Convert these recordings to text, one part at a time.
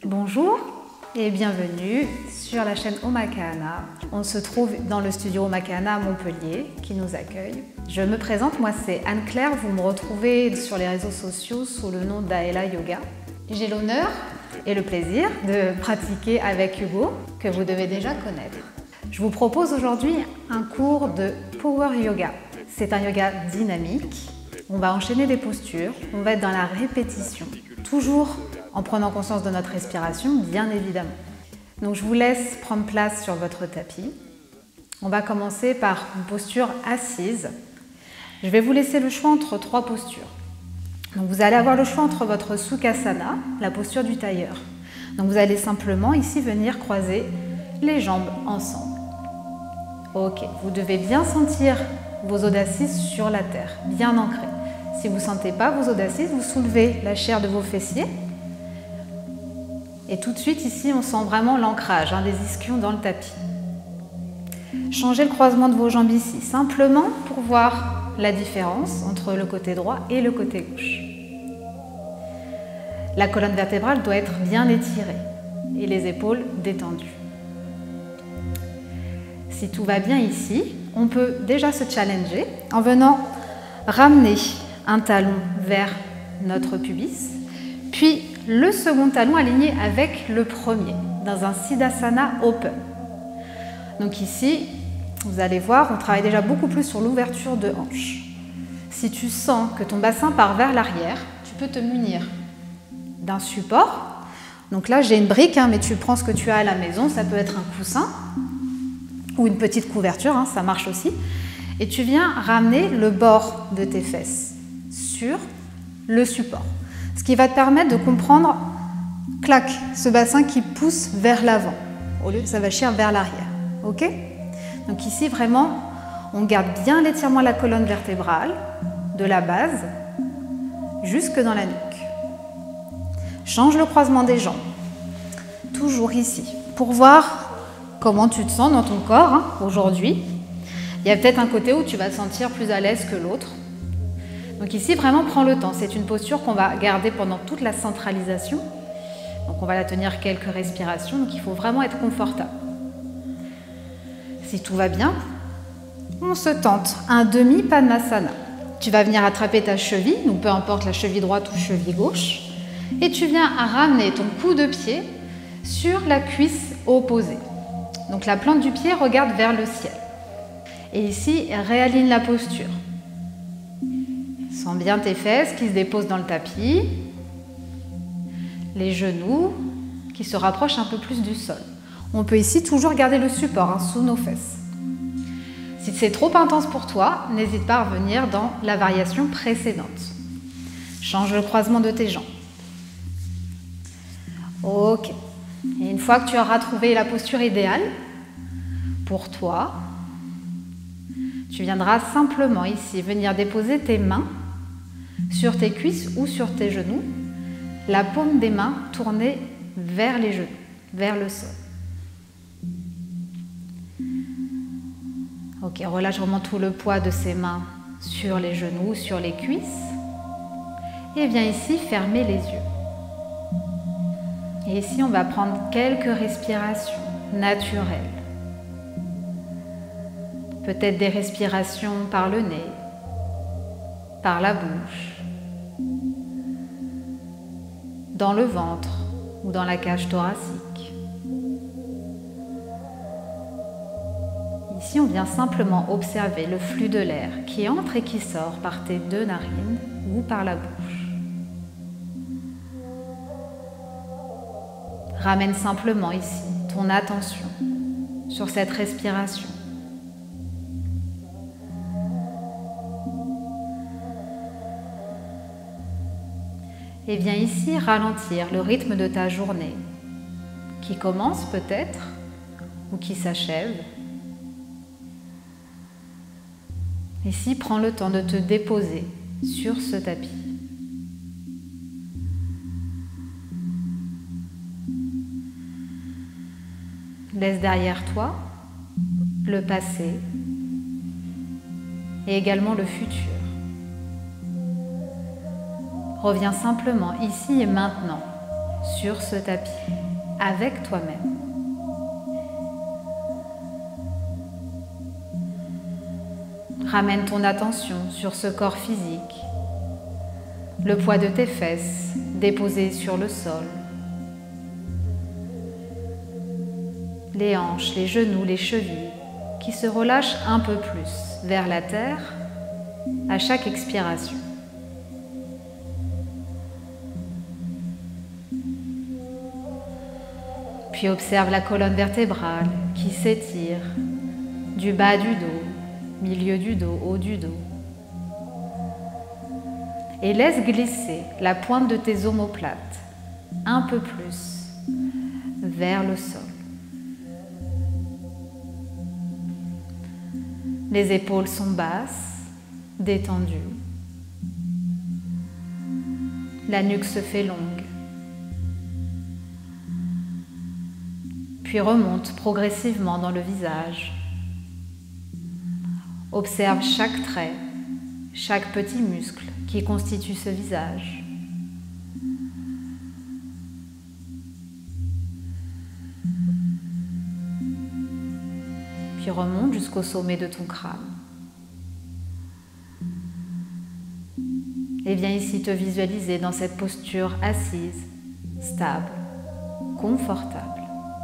Bonjour et bienvenue sur la chaîne Omakahana. On se trouve dans le studio Omakahana à Montpellier qui nous accueille. Je me présente, moi c'est Anne-Claire, vous me retrouvez sur les réseaux sociaux sous le nom d'Aela Yoga. J'ai l'honneur et le plaisir de pratiquer avec Hugo, que vous devez déjà connaître. Je vous propose aujourd'hui un cours de Power Yoga. C'est un yoga dynamique, on va enchaîner des postures, on va être dans la répétition, toujours en prenant conscience de notre respiration, bien évidemment. Donc je vous laisse prendre place sur votre tapis. On va commencer par une posture assise. Je vais vous laisser le choix entre trois postures. Donc vous allez avoir le choix entre votre Sukhasana, la posture du tailleur. Donc vous allez simplement ici venir croiser les jambes ensemble. Ok, vous devez bien sentir vos audacises sur la terre, bien ancrées. Si vous ne sentez pas vos audacises, vous soulevez la chair de vos fessiers. Et tout de suite, ici, on sent vraiment l'ancrage des ischions dans le tapis. Changez le croisement de vos jambes ici, simplement pour voir la différence entre le côté droit et le côté gauche. La colonne vertébrale doit être bien étirée et les épaules détendues. Si tout va bien ici, on peut déjà se challenger en venant ramener un talon vers notre pubis, puis le second talon aligné avec le premier, dans un Siddhasana Open. Donc ici, vous allez voir, on travaille déjà beaucoup plus sur l'ouverture de hanche. Si tu sens que ton bassin part vers l'arrière, tu peux te munir d'un support. Donc là, j'ai une brique, mais tu prends ce que tu as à la maison, ça peut être un coussin ou une petite couverture, ça marche aussi. Et tu viens ramener le bord de tes fesses sur le support. Ce qui va te permettre de comprendre, clac, ce bassin qui pousse vers l'avant, au lieu de s'avachir vers l'arrière. Ok? Donc ici, vraiment, on garde bien l'étirement de la colonne vertébrale, de la base, jusque dans la nuque. Change le croisement des jambes, toujours ici, pour voir comment tu te sens dans ton corps aujourd'hui. Il y a peut-être un côté où tu vas te sentir plus à l'aise que l'autre. Donc ici, vraiment, prends le temps. C'est une posture qu'on va garder pendant toute la centralisation. Donc on va la tenir quelques respirations. Donc il faut vraiment être confortable. Si tout va bien, on se tente un demi-Padmasana. Tu vas venir attraper ta cheville, donc peu importe la cheville droite ou cheville gauche. Et tu viens à ramener ton coup de pied sur la cuisse opposée. Donc la plante du pied regarde vers le ciel. Et ici, réaligne la posture. Sens bien tes fesses qui se déposent dans le tapis, les genoux qui se rapprochent un peu plus du sol. On peut ici toujours garder le support sous nos fesses. Si c'est trop intense pour toi, n'hésite pas à revenir dans la variation précédente. Change le croisement de tes jambes. Ok. Et une fois que tu auras trouvé la posture idéale pour toi, tu viendras simplement ici venir déposer tes mains sur tes cuisses ou sur tes genoux, la paume des mains tournée vers les genoux, vers le sol. Ok, relâche vraiment tout le poids de ces mains sur les genoux, sur les cuisses. Et viens ici fermer les yeux. Et ici, on va prendre quelques respirations naturelles. Peut-être des respirations par le nez, par la bouche, dans le ventre ou dans la cage thoracique. Ici, on vient simplement observer le flux de l'air qui entre et qui sort par tes deux narines ou par la bouche. Ramène simplement ici ton attention sur cette respiration. Et viens ici ralentir le rythme de ta journée, qui commence peut-être ou qui s'achève. Ici, prends le temps de te déposer sur ce tapis. Laisse derrière toi le passé et également le futur. Reviens simplement ici et maintenant sur ce tapis, avec toi-même. Ramène ton attention sur ce corps physique, le poids de tes fesses déposé sur le sol, les hanches, les genoux, les chevilles qui se relâchent un peu plus vers la terre à chaque expiration. Puis observe la colonne vertébrale qui s'étire du bas du dos, milieu du dos, haut du dos. Et laisse glisser la pointe de tes omoplates un peu plus vers le sol. Les épaules sont basses, détendues. La nuque se fait longue. Puis remonte progressivement dans le visage. Observe chaque trait, chaque petit muscle qui constitue ce visage. Puis remonte jusqu'au sommet de ton crâne. Et viens ici te visualiser dans cette posture assise, stable, confortable.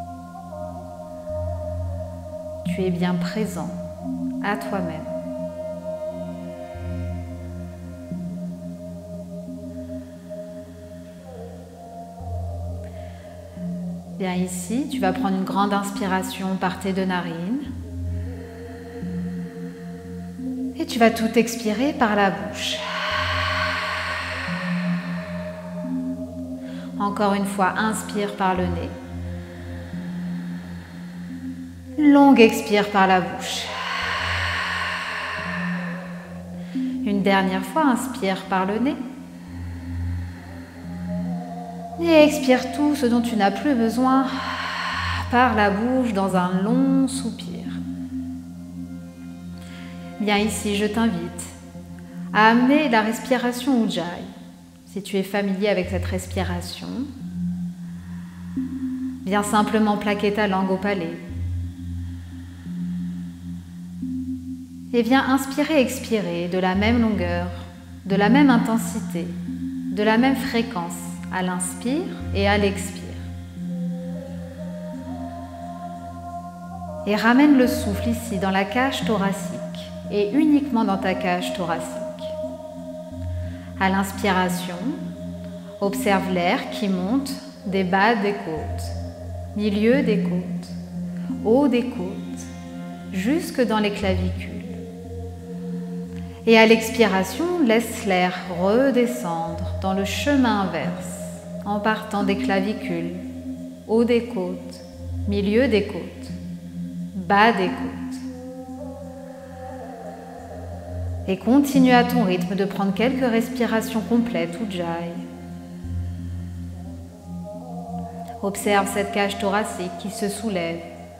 Tu es bien présent à toi-même. Bien ici, tu vas prendre une grande inspiration par tes deux narines et tu vas tout expirer par la bouche. Encore une fois, inspire par le nez. Longue expire par la bouche. Une dernière fois, inspire par le nez. Et expire tout ce dont tu n'as plus besoin par la bouche dans un long soupir. Bien ici, je t'invite à amener la respiration Ujjayi. Si tu es familier avec cette respiration, viens simplement plaquer ta langue au palais. Et viens inspirer, expirer de la même longueur, de la même intensité, de la même fréquence à l'inspire et à l'expire. Et ramène le souffle ici dans la cage thoracique et uniquement dans ta cage thoracique. À l'inspiration, observe l'air qui monte des bas des côtes, milieu des côtes, haut des côtes, jusque dans les clavicules. Et à l'expiration, laisse l'air redescendre dans le chemin inverse, en partant des clavicules, haut des côtes, milieu des côtes, bas des côtes. Et continue à ton rythme de prendre quelques respirations complètes Ujjayi. Observe cette cage thoracique qui se soulève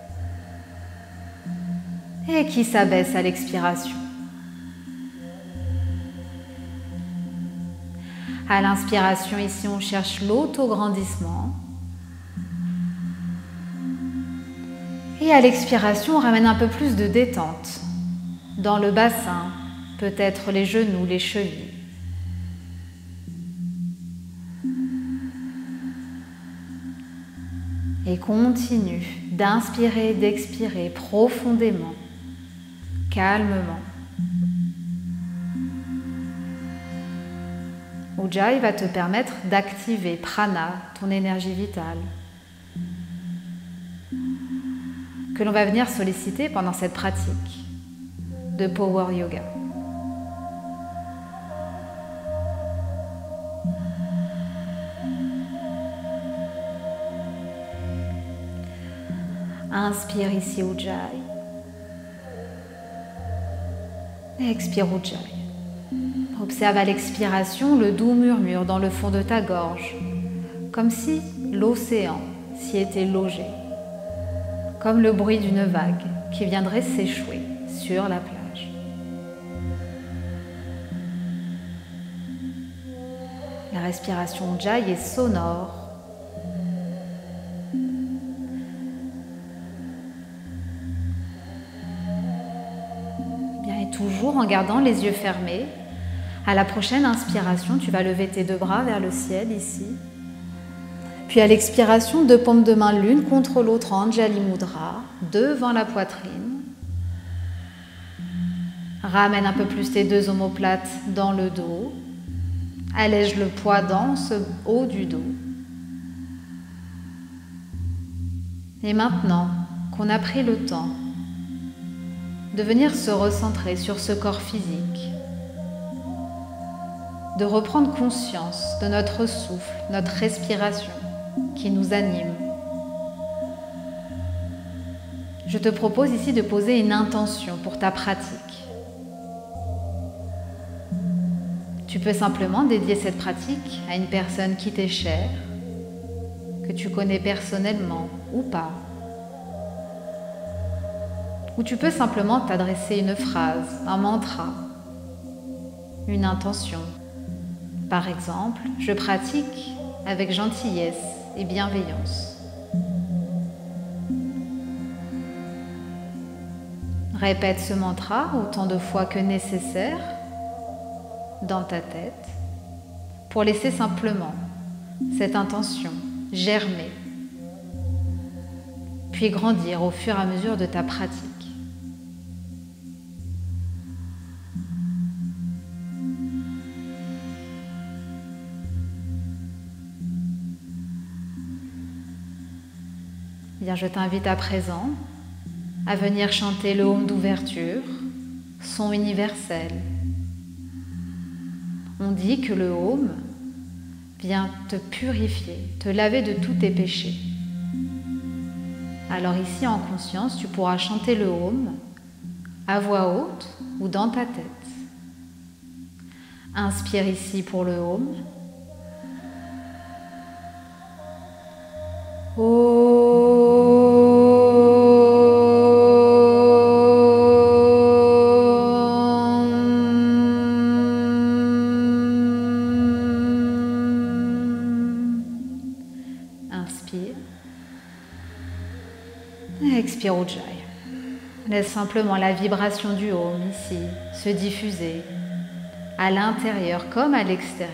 et qui s'abaisse à l'expiration. À l'inspiration, ici, on cherche l'autograndissement. Et à l'expiration, on ramène un peu plus de détente dans le bassin, peut-être les genoux, les chevilles. Et continue d'inspirer, d'expirer profondément, calmement. Ujjayi va te permettre d'activer prana, ton énergie vitale, que l'on va venir solliciter pendant cette pratique de Power Yoga. Inspire ici Ujjayi. Et expire Ujjayi. Observe à l'expiration le doux murmure dans le fond de ta gorge, comme si l'océan s'y était logé, comme le bruit d'une vague qui viendrait s'échouer sur la plage. La respiration Ujjayi est sonore, toujours en gardant les yeux fermés. À la prochaine inspiration, tu vas lever tes deux bras vers le ciel ici. Puis à l'expiration, deux paumes de main l'une contre l'autre en Anjali Mudra, devant la poitrine. Ramène un peu plus tes deux omoplates dans le dos. Allège le poids dans ce haut du dos. Et maintenant qu'on a pris le temps de venir se recentrer sur ce corps physique, de reprendre conscience de notre souffle, notre respiration qui nous anime, je te propose ici de poser une intention pour ta pratique. Tu peux simplement dédier cette pratique à une personne qui t'est chère, que tu connais personnellement ou pas. Ou tu peux simplement t'adresser une phrase, un mantra, une intention. Par exemple, je pratique avec gentillesse et bienveillance. Répète ce mantra autant de fois que nécessaire dans ta tête pour laisser simplement cette intention germer, puis grandir au fur et à mesure de ta pratique. Bien, je t'invite à présent à venir chanter le Om d'ouverture, son universel. On dit que le Om vient te purifier, te laver de tous tes péchés. Alors ici, en conscience, tu pourras chanter le Om à voix haute ou dans ta tête. Inspire ici pour le Om. Inspire. Et expire Ujjayi. Laisse simplement la vibration du Om ici se diffuser à l'intérieur comme à l'extérieur.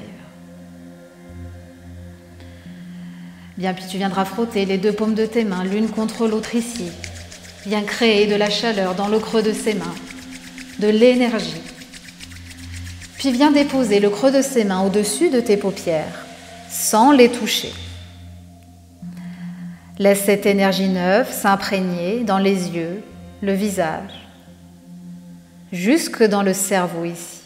Bien, puis tu viendras frotter les deux paumes de tes mains l'une contre l'autre ici. Viens créer de la chaleur dans le creux de ces mains, de l'énergie. Puis viens déposer le creux de ces mains au-dessus de tes paupières, sans les toucher. Laisse cette énergie neuve s'imprégner dans les yeux, le visage, jusque dans le cerveau ici.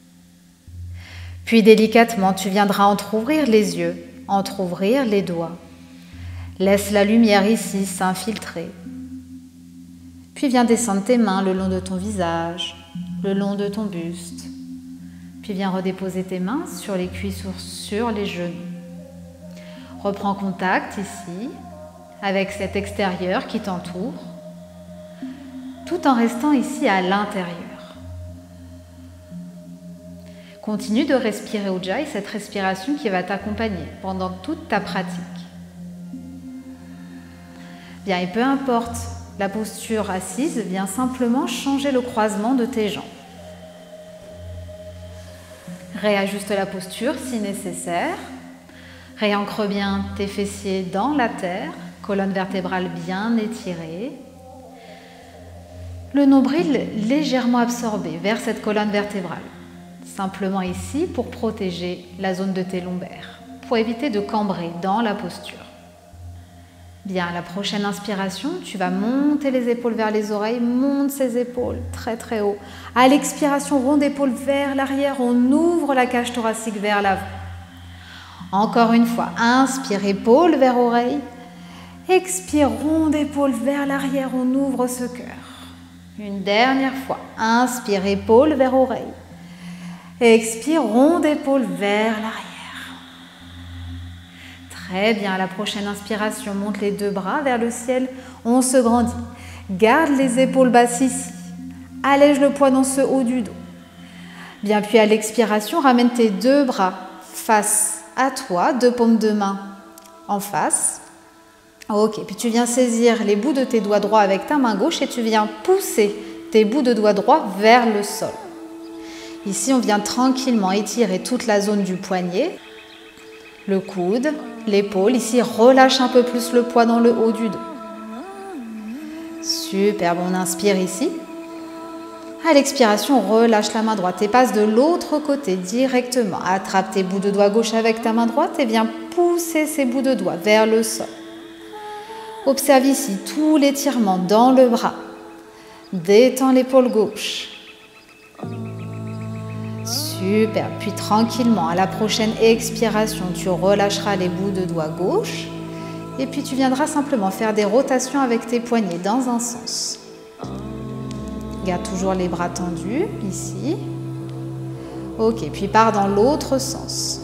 Puis délicatement, tu viendras entrouvrir les yeux, entrouvrir les doigts. Laisse la lumière ici s'infiltrer. Puis viens descendre tes mains le long de ton visage, le long de ton buste. Puis viens redéposer tes mains sur les cuisses ou sur les genoux. Reprends contact ici avec cet extérieur qui t'entoure, tout en restant ici à l'intérieur. Continue de respirer Ujjayi, cette respiration qui va t'accompagner pendant toute ta pratique. Bien, et peu importe la posture assise, viens simplement changer le croisement de tes jambes. Réajuste la posture si nécessaire. Réancre bien tes fessiers dans la terre, colonne vertébrale bien étirée. Le nombril légèrement absorbé vers cette colonne vertébrale. Simplement ici pour protéger la zone de tes lombaires, pour éviter de cambrer dans la posture. Bien, à la prochaine inspiration, tu vas monter les épaules vers les oreilles, monte ces épaules très très haut. À l'expiration, ronde d'épaule vers l'arrière, on ouvre la cage thoracique vers l'avant. Encore une fois, inspire, épaule vers oreille. Expire, ronde d'épaule vers l'arrière, on ouvre ce cœur. Une dernière fois, inspire, épaule vers oreille. Expire, ronde d'épaule vers l'arrière. Très bien, à la prochaine inspiration, monte les deux bras vers le ciel, on se grandit. Garde les épaules basses ici. Allège le poids dans ce haut du dos. Bien, puis à l'expiration, ramène tes deux bras face à toi, deux paumes de main en face. Ok, puis tu viens saisir les bouts de tes doigts droits avec ta main gauche et tu viens pousser tes bouts de doigts droits vers le sol. Ici, on vient tranquillement étirer toute la zone du poignet, le coude, l'épaule. Ici, relâche un peu plus le poids dans le haut du dos. Superbe, on inspire ici. À l'expiration, relâche la main droite et passe de l'autre côté directement. Attrape tes bouts de doigts gauche avec ta main droite et viens pousser ces bouts de doigts vers le sol. Observe ici tout l'étirement dans le bras. Détends l'épaule gauche. Super. Puis tranquillement, à la prochaine expiration, tu relâcheras les bouts de doigts gauche. Et puis tu viendras simplement faire des rotations avec tes poignets dans un sens. Garde toujours les bras tendus, ici. Ok, puis pars dans l'autre sens.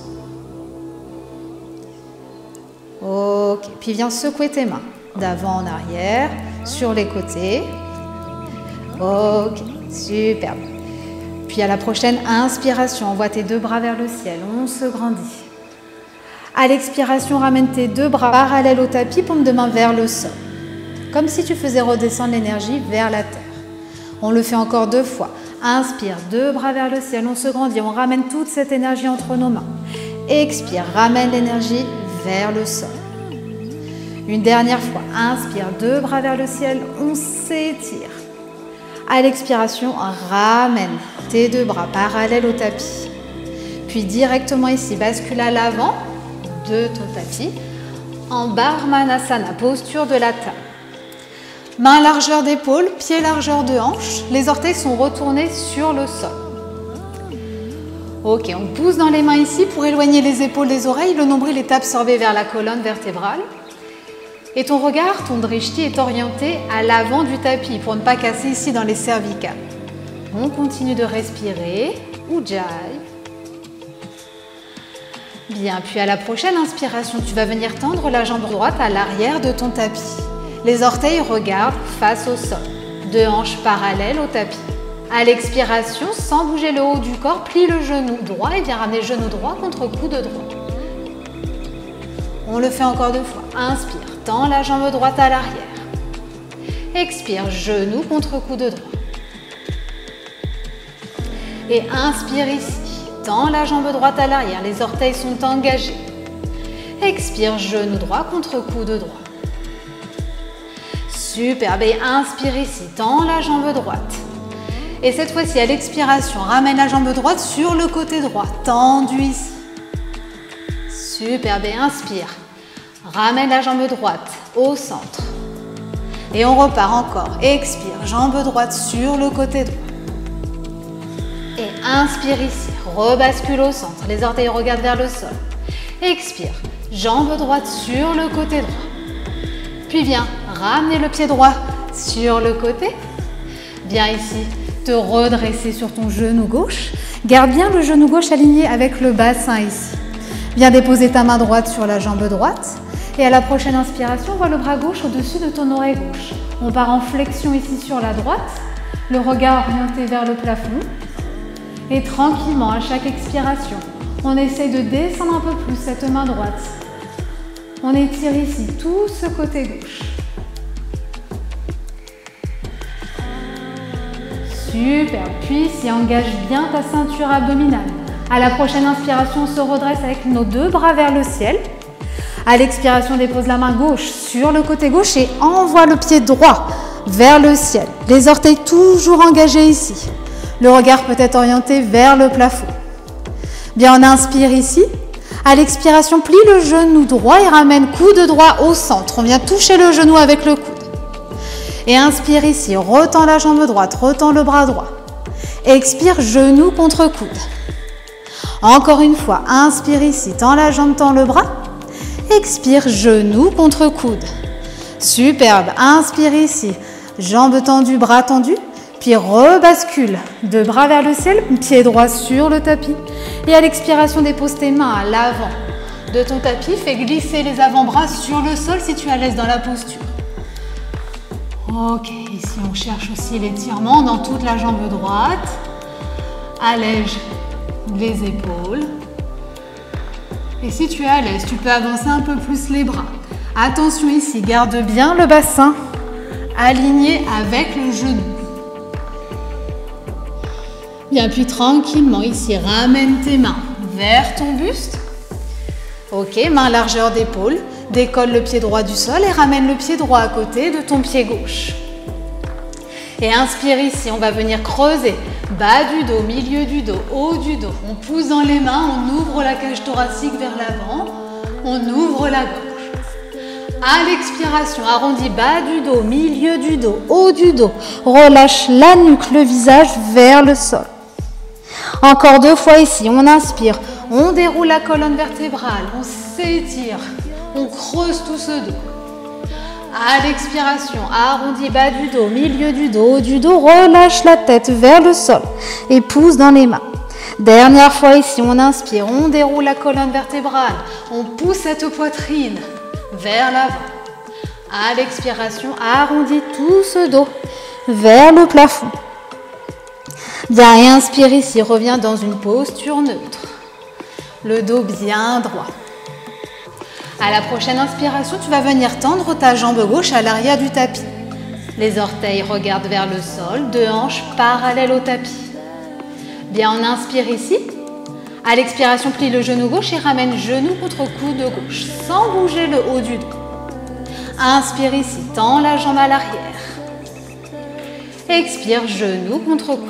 Ok, puis viens secouer tes mains d'avant en arrière, sur les côtés. Ok, superbe. Puis à la prochaine inspiration, envoie tes deux bras vers le ciel, on se grandit. À l'expiration, ramène tes deux bras parallèles au tapis, paume de main vers le sol. Comme si tu faisais redescendre l'énergie vers la terre. On le fait encore 2 fois. Inspire, 2 bras vers le ciel, on se grandit, on ramène toute cette énergie entre nos mains. Expire, ramène l'énergie vers le sol. Une dernière fois, inspire, 2 bras vers le ciel, on s'étire. À l'expiration, ramène tes 2 bras parallèles au tapis. Puis directement ici, bascule à l'avant de ton tapis en Bharmanasana, posture de la table. Main largeur d'épaule, pied largeur de hanche, les orteils sont retournés sur le sol. Ok, on pousse dans les mains ici pour éloigner les épaules des oreilles, le nombril est absorbé vers la colonne vertébrale. Et ton regard, ton drishti est orienté à l'avant du tapis pour ne pas casser ici dans les cervicales. On continue de respirer, Ujjayi. Bien, puis à la prochaine inspiration, tu vas venir tendre la jambe droite à l'arrière de ton tapis. Les orteils regardent face au sol, 2 hanches parallèles au tapis. À l'expiration, sans bouger le haut du corps, plie le genou droit et viens ramener le genou droit contre coude droit. On le fait encore 2 fois. Inspire, tends la jambe droite à l'arrière. Expire, genou contre coude droit. Et inspire ici, tends la jambe droite à l'arrière, les orteils sont engagés. Expire, genou droit contre coude droit. Superbe, et inspire ici, tends la jambe droite. Et cette fois-ci, à l'expiration, ramène la jambe droite sur le côté droit, tendu ici. Superbe, et inspire. Ramène la jambe droite au centre. Et on repart encore. Expire, jambe droite sur le côté droit. Et inspire ici, rebascule au centre. Les orteils regardent vers le sol. Expire, jambe droite sur le côté droit. Puis viens ramener le pied droit sur le côté. Viens ici te redresser sur ton genou gauche. Garde bien le genou gauche aligné avec le bassin ici. Viens déposer ta main droite sur la jambe droite. Et à la prochaine inspiration, envoie le bras gauche au-dessus de ton oreille gauche. On part en flexion ici sur la droite. Le regard orienté vers le plafond. Et tranquillement, à chaque expiration, on essaye de descendre un peu plus cette main droite. On étire ici tout ce côté gauche. Super. Puis, si engage bien ta ceinture abdominale. À la prochaine inspiration, on se redresse avec nos 2 bras vers le ciel. À l'expiration, dépose la main gauche sur le côté gauche et envoie le pied droit vers le ciel. Les orteils toujours engagés ici. Le regard peut être orienté vers le plafond. Bien, on inspire ici. À l'expiration, plie le genou droit et ramène coude droit au centre. On vient toucher le genou avec le coude. Et inspire ici, retends la jambe droite, retends le bras droit. Expire, genou contre coude. Encore une fois, inspire ici, tends la jambe, tends le bras. Expire, genou contre coude. Superbe, inspire ici, jambes tendues, bras tendus. Puis rebascule, 2 bras vers le ciel, pied droit sur le tapis. Et à l'expiration, dépose tes mains à l'avant de ton tapis. Fais glisser les avant-bras sur le sol si tu es à l'aise dans la posture. Ok, ici on cherche aussi l'étirement dans toute la jambe droite. Allège les épaules. Et si tu es à l'aise, tu peux avancer un peu plus les bras. Attention ici, garde bien le bassin aligné avec le genou. Bien, puis tranquillement ici, ramène tes mains vers ton buste. Ok, main largeur d'épaule. Décolle le pied droit du sol et ramène le pied droit à côté de ton pied gauche. Et inspire ici, on va venir creuser. Bas du dos, milieu du dos, haut du dos. On pousse dans les mains, on ouvre la cage thoracique vers l'avant. On ouvre la gorge. À l'expiration, arrondis bas du dos, milieu du dos, haut du dos. Relâche la nuque, le visage vers le sol. Encore 2 fois ici, on inspire. On déroule la colonne vertébrale, on s'étire. On creuse tout ce dos. À l'expiration, arrondis bas du dos, milieu du dos, haut du dos. Relâche la tête vers le sol et pousse dans les mains. Dernière fois ici, on inspire, on déroule la colonne vertébrale. On pousse cette poitrine vers l'avant. À l'expiration, arrondis tout ce dos vers le plafond. Bien, et inspire ici, reviens dans une posture neutre. Le dos bien droit. À la prochaine inspiration, tu vas venir tendre ta jambe gauche à l'arrière du tapis. Les orteils regardent vers le sol, 2 hanches parallèles au tapis. Bien, on inspire ici. À l'expiration, plie le genou gauche et ramène genou contre coude gauche, sans bouger le haut du dos. Inspire ici, tends la jambe à l'arrière. Expire, genou contre coude.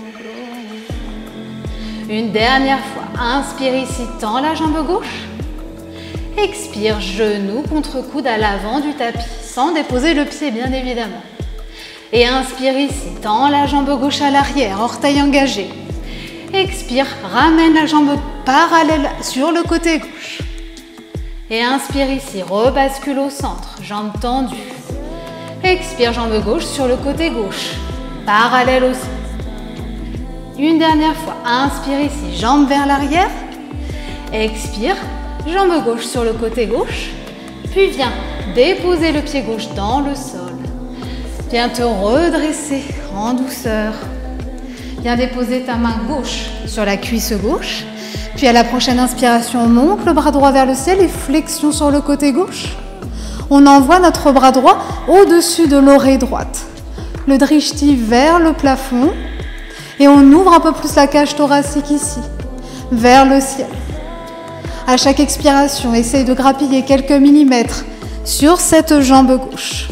Une dernière fois, inspire ici, tends la jambe gauche. Expire, genou contre coude à l'avant du tapis, sans déposer le pied bien évidemment. Et inspire ici, tends la jambe gauche à l'arrière, orteil engagé. Expire, ramène la jambe parallèle sur le côté gauche. Et inspire ici, rebascule au centre, jambe tendue. Expire, jambe gauche sur le côté gauche, parallèle au centre. Une dernière fois, inspire ici, jambe vers l'arrière. Expire, jambe gauche sur le côté gauche. Puis viens déposer le pied gauche dans le sol. Viens te redresser en douceur. Viens déposer ta main gauche sur la cuisse gauche. Puis à la prochaine inspiration, on monte le bras droit vers le ciel et flexion sur le côté gauche. On envoie notre bras droit au-dessus de l'oreille droite. Le drishti vers le plafond. Et on ouvre un peu plus la cage thoracique ici, vers le ciel. À chaque expiration, essaye de grappiller quelques millimètres sur cette jambe gauche.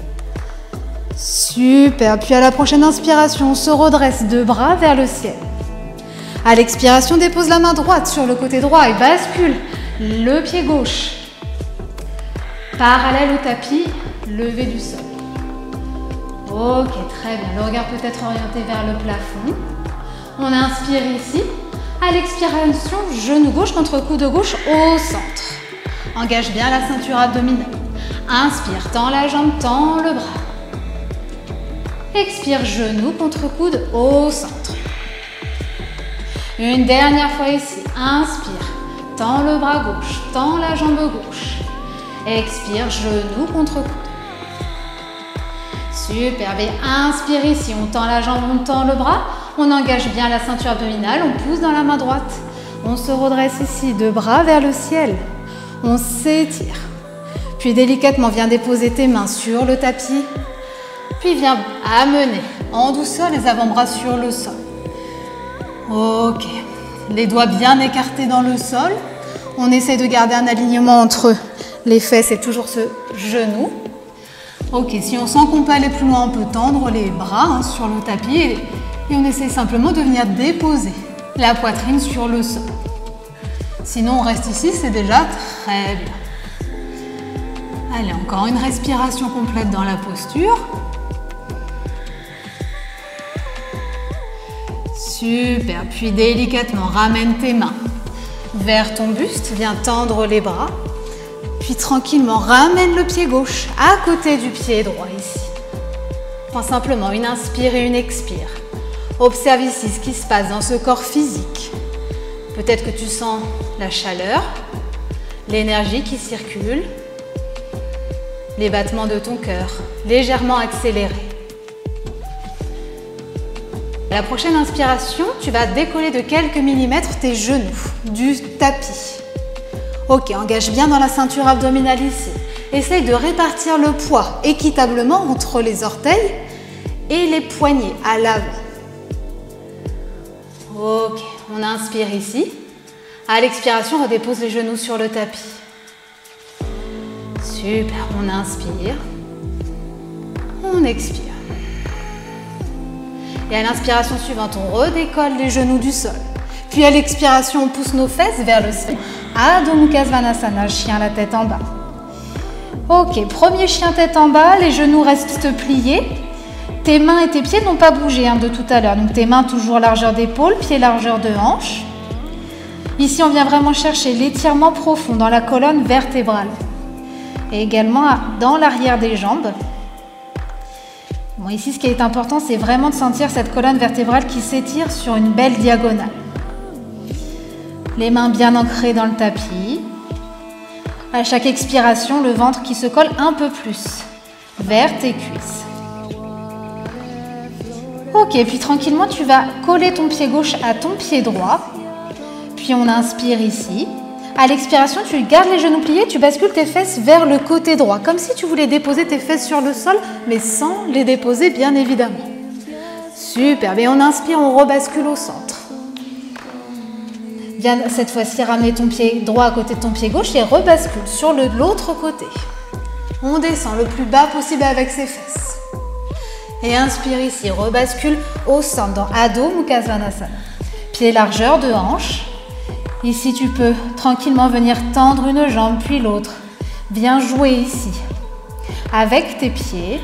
Super. Puis à la prochaine inspiration, on se redresse 2 bras vers le ciel. À l'expiration, dépose la main droite sur le côté droit et bascule le pied gauche. Parallèle au tapis, levé du sol. Ok, très bien. Le regard peut être orienté vers le plafond. On inspire ici. À l'expiration, genou gauche contre coude gauche au centre. Engage bien la ceinture abdominale. Inspire, tends la jambe, tends le bras. Expire, genou contre coude au centre. Une dernière fois ici. Inspire, tends le bras gauche, tends la jambe gauche. Expire, genou contre coude. Super, bien, inspire ici, on tend la jambe, on tend le bras, on engage bien la ceinture abdominale, on pousse dans la main droite. On se redresse ici, 2 bras vers le ciel. On s'étire. Puis délicatement, viens déposer tes mains sur le tapis. Puis viens amener en douceur les avant-bras sur le sol. Ok, les doigts bien écartés dans le sol. On essaie de garder un alignement entre les fesses et toujours ce genou. Ok, si on sent qu'on peut aller plus loin, on peut tendre les bras sur le tapis et on essaie simplement de venir déposer la poitrine sur le sol. Sinon, on reste ici, c'est déjà très bien. Allez, encore une respiration complète dans la posture. Super, puis délicatement, ramène tes mains vers ton buste, viens tendre les bras. Puis tranquillement, ramène le pied gauche à côté du pied droit ici. Prends simplement une inspire et une expire. Observe ici ce qui se passe dans ce corps physique. Peut-être que tu sens la chaleur, l'énergie qui circule, les battements de ton cœur légèrement accélérés. À la prochaine inspiration, tu vas décoller de quelques millimètres tes genoux du tapis. Ok, engage bien dans la ceinture abdominale ici. Essaye de répartir le poids équitablement entre les orteils et les poignets à l'avant. Ok, on inspire ici. À l'expiration, on redépose les genoux sur le tapis. Super, on inspire. On expire. Et à l'inspiration suivante, on redécolle les genoux du sol. Puis à l'expiration, on pousse nos fesses vers le ciel. Adho Mukha Svanasana, chien la tête en bas. Ok, premier chien tête en bas, les genoux restent pliés. Tes mains et tes pieds n'ont pas bougé de tout à l'heure. Donc tes mains toujours largeur d'épaule, pieds largeur de hanche. Ici, on vient vraiment chercher l'étirement profond dans la colonne vertébrale. Et également dans l'arrière des jambes. Bon, ici, ce qui est important, c'est vraiment de sentir cette colonne vertébrale qui s'étire sur une belle diagonale. Les mains bien ancrées dans le tapis. À chaque expiration, le ventre qui se colle un peu plus vers tes cuisses. Ok, puis tranquillement, tu vas coller ton pied gauche à ton pied droit. Puis on inspire ici. À l'expiration, tu gardes les genoux pliés, tu bascules tes fesses vers le côté droit, comme si tu voulais déposer tes fesses sur le sol, mais sans les déposer, bien évidemment. Super, bien on inspire, on rebascule au centre. Viens cette fois-ci ramener ton pied droit à côté de ton pied gauche et rebascule sur l'autre côté. On descend le plus bas possible avec ses fesses. Et inspire ici, rebascule au centre dans Adho Mukha Svanasana. Pied largeur de hanche. Ici, tu peux tranquillement venir tendre une jambe puis l'autre. Viens jouer ici avec tes pieds.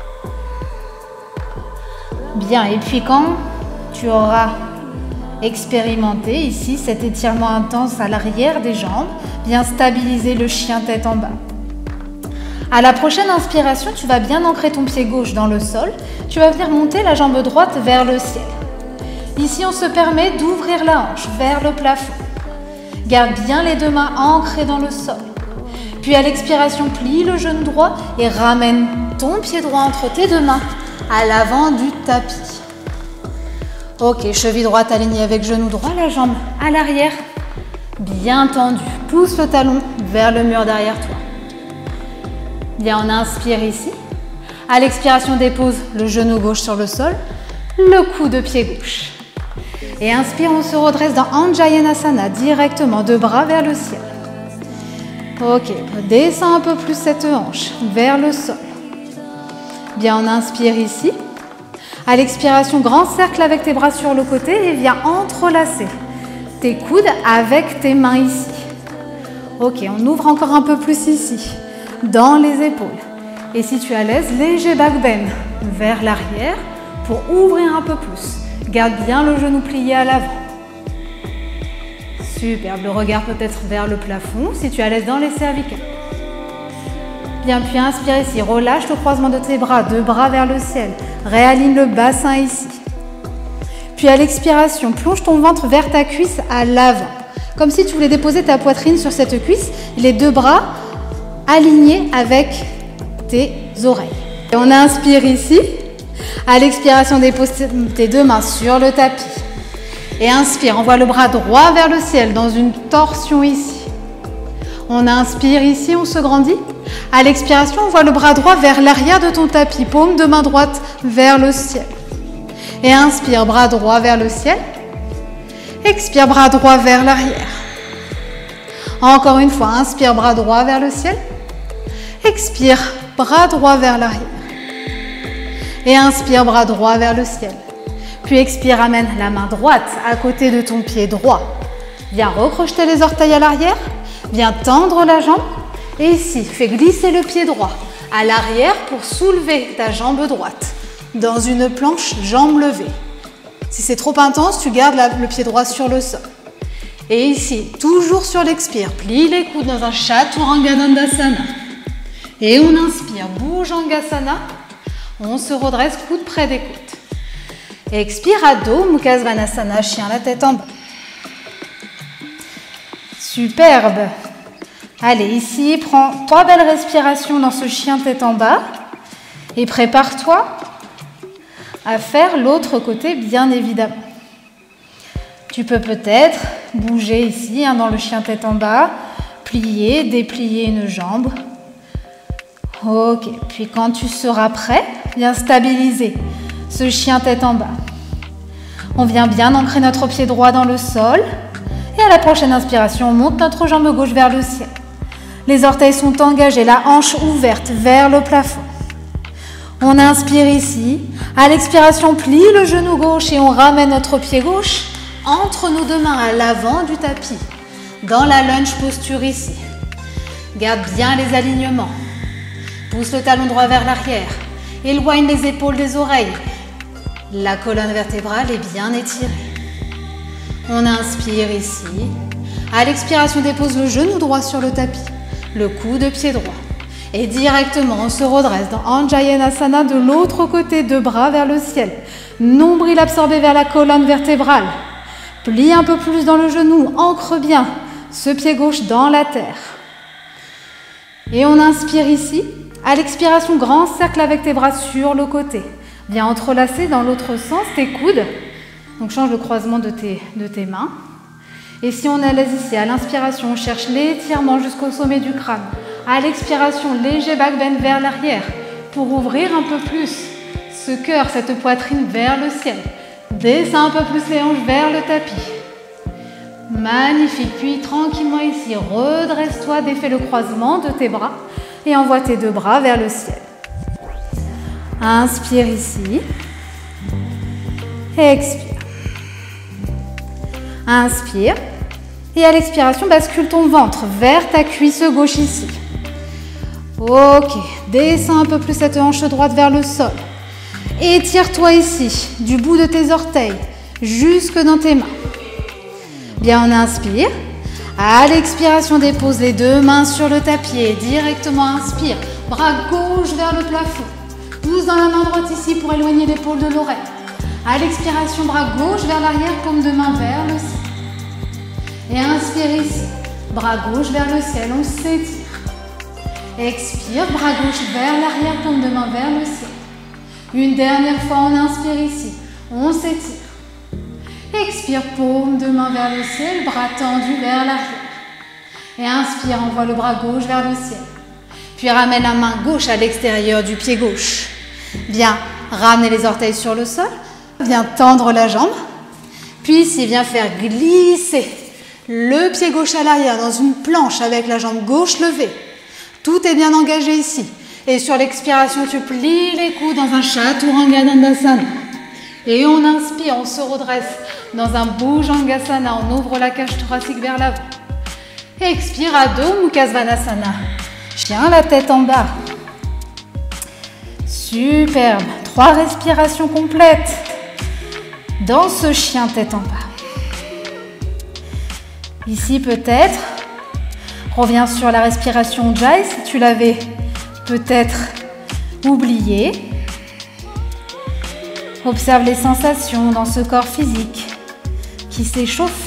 Bien, et puis quand tu auras expérimenté ici cet étirement intense à l'arrière des jambes, viens stabiliser le chien tête en bas. À la prochaine inspiration, tu vas bien ancrer ton pied gauche dans le sol. Tu vas venir monter la jambe droite vers le ciel. Ici, on se permet d'ouvrir la hanche vers le plafond. Garde bien les deux mains ancrées dans le sol. Puis à l'expiration, plie le genou droit et ramène ton pied droit entre tes deux mains à l'avant du tapis. Ok, cheville droite alignée avec genou droit, la jambe à l'arrière, bien tendue. Pousse le talon vers le mur derrière toi. Bien, on inspire ici. À l'expiration, dépose le genou gauche sur le sol, le coup de pied gauche. Et inspire, on se redresse dans Anjayanasana, directement, deux bras vers le ciel. Ok, descends un peu plus cette hanche vers le sol. Bien, on inspire ici. À l'expiration, grand cercle avec tes bras sur le côté et viens entrelacer tes coudes avec tes mains ici. Ok, on ouvre encore un peu plus ici, dans les épaules. Et si tu es à l'aise, léger back bend vers l'arrière pour ouvrir un peu plus. Garde bien le genou plié à l'avant. Superbe, le regard peut-être vers le plafond si tu es à l'aise dans les cervicales. Bien, puis inspire ici, relâche le croisement de tes bras, deux bras vers le ciel. Réaligne le bassin ici. Puis à l'expiration, plonge ton ventre vers ta cuisse à l'avant. Comme si tu voulais déposer ta poitrine sur cette cuisse, les deux bras alignés avec tes oreilles. Et on inspire ici. À l'expiration, dépose tes deux mains sur le tapis. Et inspire, envoie le bras droit vers le ciel dans une torsion ici. On inspire ici, on se grandit. À l'expiration, envoie le bras droit vers l'arrière de ton tapis, paume de main droite vers le ciel. Et inspire, bras droit vers le ciel. Expire, bras droit vers l'arrière. Encore une fois, inspire, bras droit vers le ciel. Expire, bras droit vers l'arrière. Et inspire, bras droit vers le ciel. Puis expire, amène la main droite à côté de ton pied droit. Viens recrocheter les orteils à l'arrière. Viens tendre la jambe. Et ici, fais glisser le pied droit à l'arrière pour soulever ta jambe droite dans une planche jambe levée. Si c'est trop intense, tu gardes le pied droit sur le sol. Et ici, toujours sur l'expire, plie les coudes dans un Chaturanga Dandasana. Et on inspire, Bhujangasana. On se redresse, coude près des côtes. Expire, Adho Mukha Svanasana, chien la tête en bas. Superbe. Allez, ici, prends 3 belles respirations dans ce chien tête en bas. Et prépare-toi à faire l'autre côté, bien évidemment. Tu peux peut-être bouger ici, dans le chien tête en bas, plier, déplier une jambe. Ok, puis quand tu seras prêt, viens stabiliser ce chien tête en bas. On vient bien ancrer notre pied droit dans le sol. Et à la prochaine inspiration, on monte notre jambe gauche vers le ciel. Les orteils sont engagés, la hanche ouverte vers le plafond. On inspire ici. À l'expiration, plie le genou gauche et on ramène notre pied gauche entre nos deux mains à l'avant du tapis. Dans la lunge posture ici. Garde bien les alignements. Pousse le talon droit vers l'arrière. Éloigne les épaules des oreilles. La colonne vertébrale est bien étirée. On inspire ici. À l'expiration, dépose le genou droit sur le tapis. Le coude pied droit. Et directement, on se redresse dans Anjayanasana de l'autre côté, deux bras vers le ciel. Nombril absorbé vers la colonne vertébrale. Plie un peu plus dans le genou, ancre bien ce pied gauche dans la terre. Et on inspire ici. À l'expiration, grand cercle avec tes bras sur le côté. Viens entrelacer dans l'autre sens tes coudes. Donc change le croisement de tes mains. Et si on est à l'aise ici, à l'inspiration, on cherche l'étirement jusqu'au sommet du crâne. À l'expiration, léger back bend vers l'arrière pour ouvrir un peu plus ce cœur, cette poitrine vers le ciel. Descends un peu plus les hanches vers le tapis. Magnifique. Puis tranquillement ici, redresse-toi, défais le croisement de tes bras et envoie tes deux bras vers le ciel. Inspire ici. Expire. Inspire. Et à l'expiration, bascule ton ventre vers ta cuisse gauche ici. Ok. Descends un peu plus cette hanche droite vers le sol. Étire-toi ici, du bout de tes orteils jusque dans tes mains. Bien, on inspire. À l'expiration, dépose les deux mains sur le tapis et directement inspire. Bras gauche vers le plafond. Pousse dans la main droite ici pour éloigner l'épaule de l'oreille. À l'expiration, bras gauche vers l'arrière, paume de main vers le ciel. Et inspire ici. Bras gauche vers le ciel, on s'étire. Expire, bras gauche vers l'arrière, paume de main vers le ciel. Une dernière fois, on inspire ici. On s'étire. Expire, paume de main vers le ciel, bras tendus vers l'arrière. Et inspire, envoie le bras gauche vers le ciel. Puis ramène la main gauche à l'extérieur du pied gauche. Viens ramener les orteils sur le sol. Viens tendre la jambe. Puis ici, viens faire glisser le pied gauche à l'arrière dans une planche avec la jambe gauche levée. Tout est bien engagé ici. Et sur l'expiration, tu plies les coudes dans un Chaturanga Dandasana. Et on inspire, on se redresse dans un Bhujangasana. On ouvre la cage thoracique vers l'avant. Expire, Adho Mukha Svanasana. Chien, la tête en bas. Superbe. 3 respirations complètes dans ce chien tête en bas. Ici peut-être, reviens sur la respiration Ujjayi si tu l'avais peut-être oublié. Observe les sensations dans ce corps physique qui s'échauffe,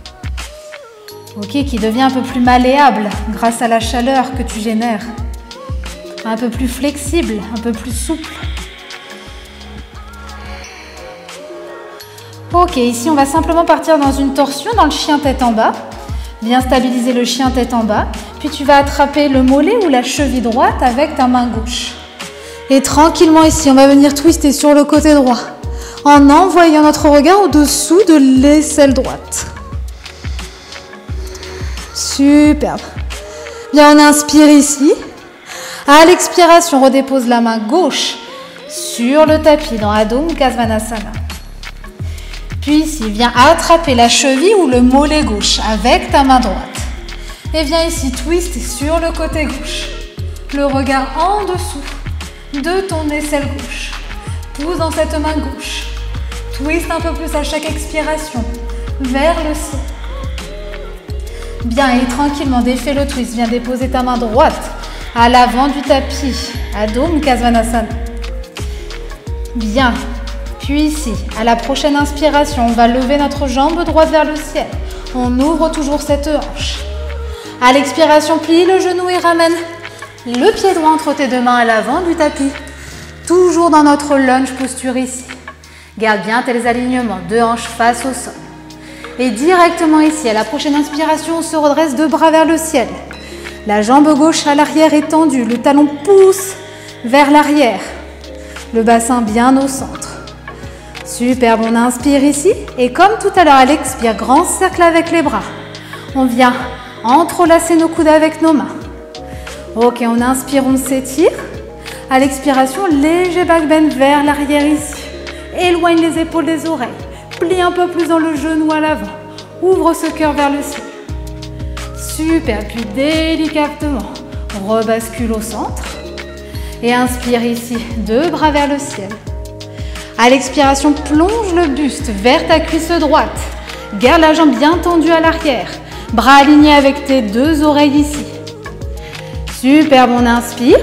qui devient un peu plus malléable grâce à la chaleur que tu génères, un peu plus flexible, un peu plus souple. Ok, ici on va simplement partir dans une torsion dans le chien tête en bas. Viens stabiliser le chien tête en bas. Puis tu vas attraper le mollet ou la cheville droite avec ta main gauche. Et tranquillement ici, on va venir twister sur le côté droit en envoyant notre regard au-dessous de l'aisselle droite. Superbe. Bien, on inspire ici. À l'expiration, redépose la main gauche sur le tapis dans Adho Mukha Svanasana. Puis ici, viens attraper la cheville ou le mollet gauche avec ta main droite. Et viens ici twister sur le côté gauche. Le regard en dessous de ton aisselle gauche. Pousse dans cette main gauche. Twist un peu plus à chaque expiration vers le ciel. Bien, et tranquillement, défais le twist. Viens déposer ta main droite à l'avant du tapis. Adho Mukha Svanasana. Bien. Puis ici, à la prochaine inspiration, on va lever notre jambe droite vers le ciel. On ouvre toujours cette hanche. À l'expiration, plie le genou et ramène le pied droit entre tes deux mains à l'avant du tapis. Toujours dans notre lunge posture ici. Garde bien tes alignements, 2 hanches face au sol. Et directement ici, à la prochaine inspiration, on se redresse 2 bras vers le ciel. La jambe gauche à l'arrière est tendue, le talon pousse vers l'arrière. Le bassin bien au centre. Superbe, on inspire ici. Et comme tout à l'heure, elle expire, grand cercle avec les bras. On vient entrelacer nos coudes avec nos mains. Ok, on inspire, on s'étire. À l'expiration, léger back bend vers l'arrière ici. Éloigne les épaules des oreilles. Plie un peu plus dans le genou à l'avant. Ouvre ce cœur vers le ciel. Super, puis délicatement, rebascule au centre. Et inspire ici, 2 bras vers le ciel. À l'expiration, plonge le buste vers ta cuisse droite. Garde la jambe bien tendue à l'arrière. Bras alignés avec tes 2 oreilles ici. Superbe, on inspire.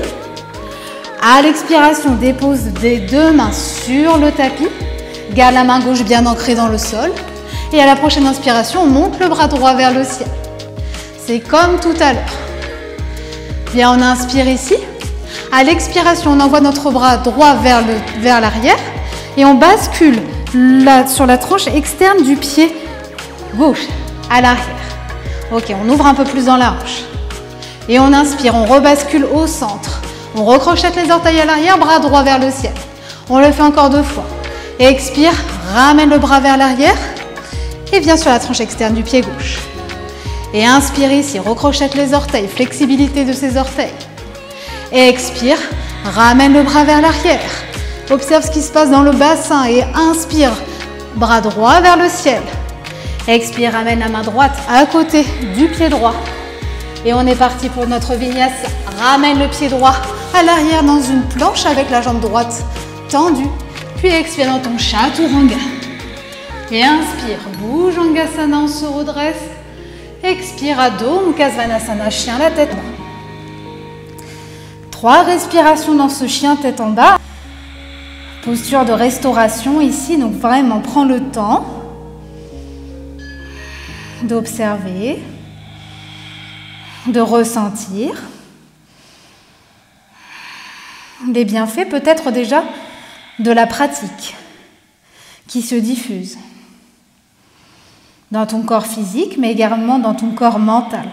À l'expiration, dépose des 2 mains sur le tapis. Garde la main gauche bien ancrée dans le sol. Et à la prochaine inspiration, on monte le bras droit vers le ciel. C'est comme tout à l'heure. Bien, on inspire ici. À l'expiration, on envoie notre bras droit vers l'arrière. Et on bascule sur la tranche externe du pied gauche à l'arrière. Ok, on ouvre un peu plus dans la hanche. Et on inspire, on rebascule au centre. On recrochette les orteils à l'arrière, bras droit vers le ciel. On le fait encore 2 fois. Expire, ramène le bras vers l'arrière et viens sur la tranche externe du pied gauche. Et inspire ici, recrochette les orteils, flexibilité de ces orteils. Et expire, ramène le bras vers l'arrière. Observe ce qui se passe dans le bassin et inspire, bras droit vers le ciel. Expire, ramène la main droite à côté du pied droit. Et on est parti pour notre vinyasa. Ramène le pied droit à l'arrière dans une planche avec la jambe droite tendue. Puis expire dans ton chaturanga. Et inspire, Bhujangasana, on se redresse. Expire, Adho Mukha Svanasana, chien la tête en bas. 3 respirations dans ce chien tête en bas. Posture de restauration ici, donc vraiment prends le temps d'observer, de ressentir les bienfaits peut-être déjà de la pratique qui se diffuse dans ton corps physique mais également dans ton corps mental.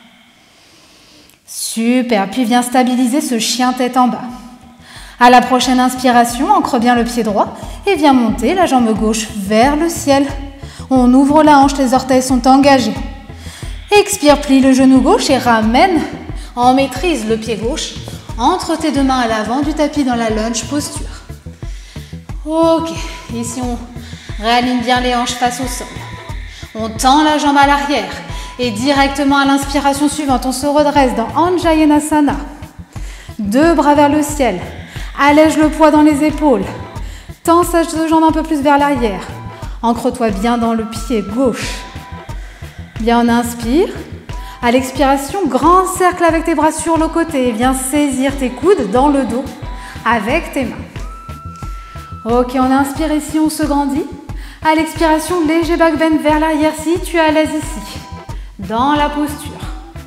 Super, puis viens stabiliser ce chien tête en bas. À la prochaine inspiration, ancre bien le pied droit et viens monter la jambe gauche vers le ciel. On ouvre la hanche, les orteils sont engagés. Expire, plie le genou gauche et ramène en maîtrise le pied gauche entre tes 2 mains à l'avant du tapis dans la lunge posture. Ok, ici on réaligne bien les hanches face au sol. On tend la jambe à l'arrière et directement à l'inspiration suivante, on se redresse dans Anjayanasana. 2 bras vers le ciel. Allège le poids dans les épaules. Tends sa jambe un peu plus vers l'arrière. Ancre-toi bien dans le pied gauche. Bien, on inspire. À l'expiration, grand cercle avec tes bras sur le côté. Viens saisir tes coudes dans le dos avec tes mains. Ok, on inspire ici, on se grandit. À l'expiration, léger back bend vers l'arrière si tu es à l'aise ici. Dans la posture.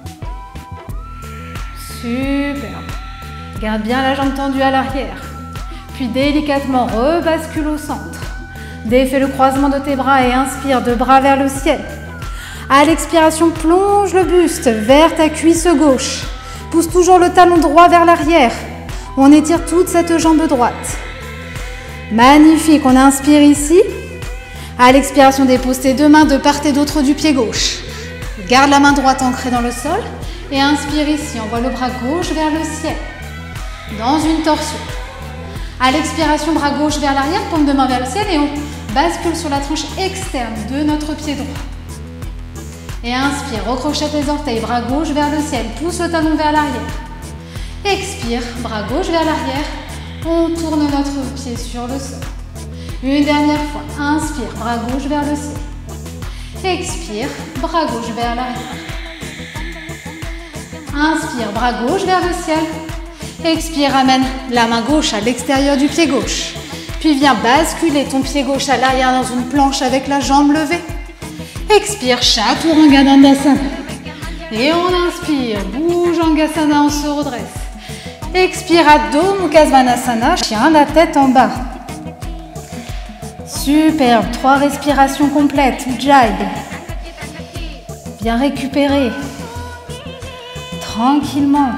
Super. Garde bien la jambe tendue à l'arrière. Puis délicatement, rebascule au centre. Défais le croisement de tes bras et inspire, 2 bras vers le ciel. À l'expiration, plonge le buste vers ta cuisse gauche. Pousse toujours le talon droit vers l'arrière. On étire toute cette jambe droite. Magnifique, on inspire ici. À l'expiration, dépose tes 2 mains de part et d'autre du pied gauche. Garde la main droite ancrée dans le sol. Et inspire ici, envoie le bras gauche vers le ciel. Dans une torsion. À l'expiration, bras gauche vers l'arrière, paume de main vers le ciel et on bascule sur la tranche externe de notre pied droit. Et inspire, recrochette les orteils, bras gauche vers le ciel, pousse le talon vers l'arrière. Expire, bras gauche vers l'arrière, on tourne notre pied sur le sol. Une dernière fois, inspire, bras gauche vers le ciel. Expire, bras gauche vers l'arrière. Inspire, bras gauche vers le ciel. Expire, amène la main gauche à l'extérieur du pied gauche. Puis viens basculer ton pied gauche à l'arrière dans une planche avec la jambe levée. Expire, Chaturanga Dandasana. Et on inspire, Bhujangasana, on se redresse. Expire, Adho Mukha Svanasana, chien la tête en bas. Superbe, 3 respirations complètes, Ujjayi. Bien récupérer. Tranquillement.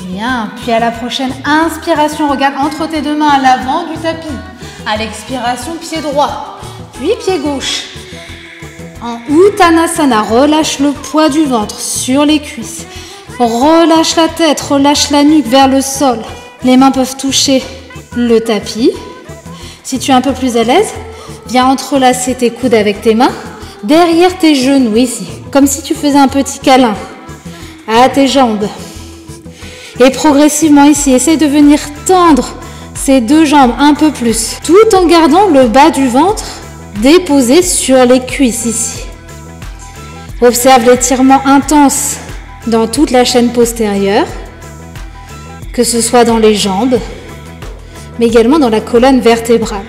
Bien, puis à la prochaine inspiration, regarde entre tes deux mains à l'avant du tapis. À l'expiration, pied droit, puis pied gauche. En Uttanasana, relâche le poids du ventre sur les cuisses. Relâche la tête, relâche la nuque vers le sol. Les mains peuvent toucher le tapis. Si tu es un peu plus à l'aise, viens entrelacer tes coudes avec tes mains derrière tes genoux ici, comme si tu faisais un petit câlin à tes jambes. Et progressivement ici, essaie de venir tendre ces deux jambes un peu plus, tout en gardant le bas du ventre déposé sur les cuisses ici. Observe l'étirement intense dans toute la chaîne postérieure, que ce soit dans les jambes, mais également dans la colonne vertébrale.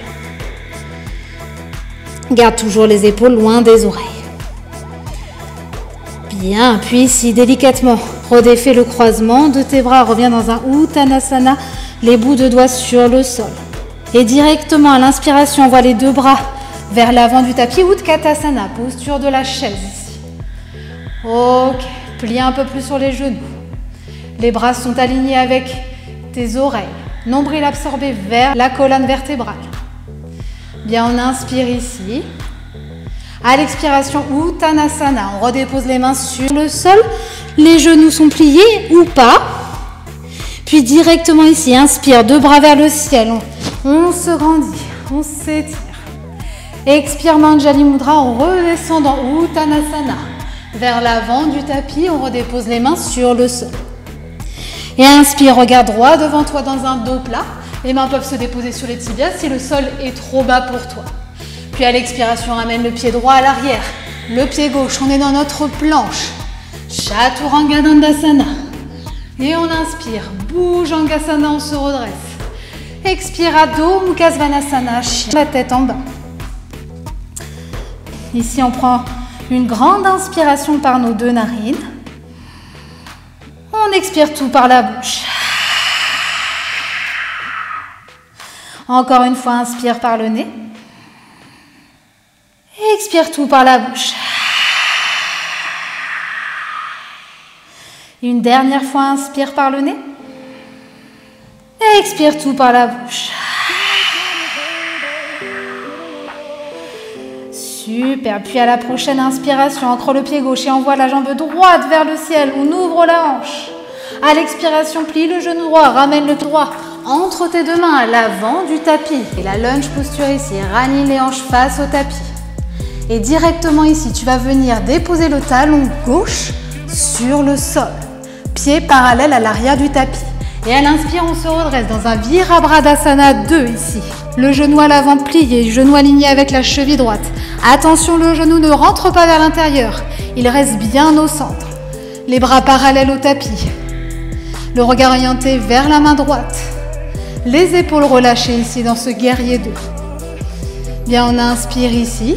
Garde toujours les épaules loin des oreilles. Bien, puis ici, délicatement, redéfais le croisement de tes bras. Reviens dans un Uttanasana, les bouts de doigts sur le sol. Et directement à l'inspiration, envoie les deux bras vers l'avant du tapis. Utkatasana, posture de la chaise ici. Ok, plie un peu plus sur les genoux. Les bras sont alignés avec tes oreilles. Nombril absorbé vers la colonne vertébrale. Bien, on inspire ici. À l'expiration, Uttanasana, on redépose les mains sur le sol. Les genoux sont pliés ou pas. Puis directement ici, inspire, deux bras vers le ciel. On se grandit, on s'étire. Expire, Manjali Mudra, on redescend dans Uttanasana. Vers l'avant du tapis, on redépose les mains sur le sol. Et inspire, regarde droit devant toi dans un dos plat. Les mains peuvent se déposer sur les tibias si le sol est trop bas pour toi. Puis à l'expiration, ramène le pied droit à l'arrière. Le pied gauche, on est dans notre planche. Chaturanga Dandasana. Et on inspire, Bhujangasana, on se redresse. Expire, Adho Mukha Svanasana, la tête en bas. Ici, on prend une grande inspiration par nos deux narines. On expire tout par la bouche. Encore une fois, inspire par le nez. Expire tout par la bouche. Une dernière fois, inspire par le nez. Expire tout par la bouche. Super. Puis à la prochaine inspiration, ancre le pied gauche et envoie la jambe droite vers le ciel. On ouvre la hanche. À l'expiration, plie le genou droit, ramène le droit entre tes deux mains à l'avant du tapis. Et la lunge posture ici, ranime les hanches face au tapis. Et directement ici, tu vas venir déposer le talon gauche sur le sol. Pied parallèle à l'arrière du tapis. Et à l'inspire, on se redresse dans un Virabhadasana 2 ici. Le genou à l'avant plié, genou aligné avec la cheville droite. Attention, le genou ne rentre pas vers l'intérieur. Il reste bien au centre. Les bras parallèles au tapis. Le regard orienté vers la main droite. Les épaules relâchées ici dans ce guerrier 2. Bien, on inspire ici.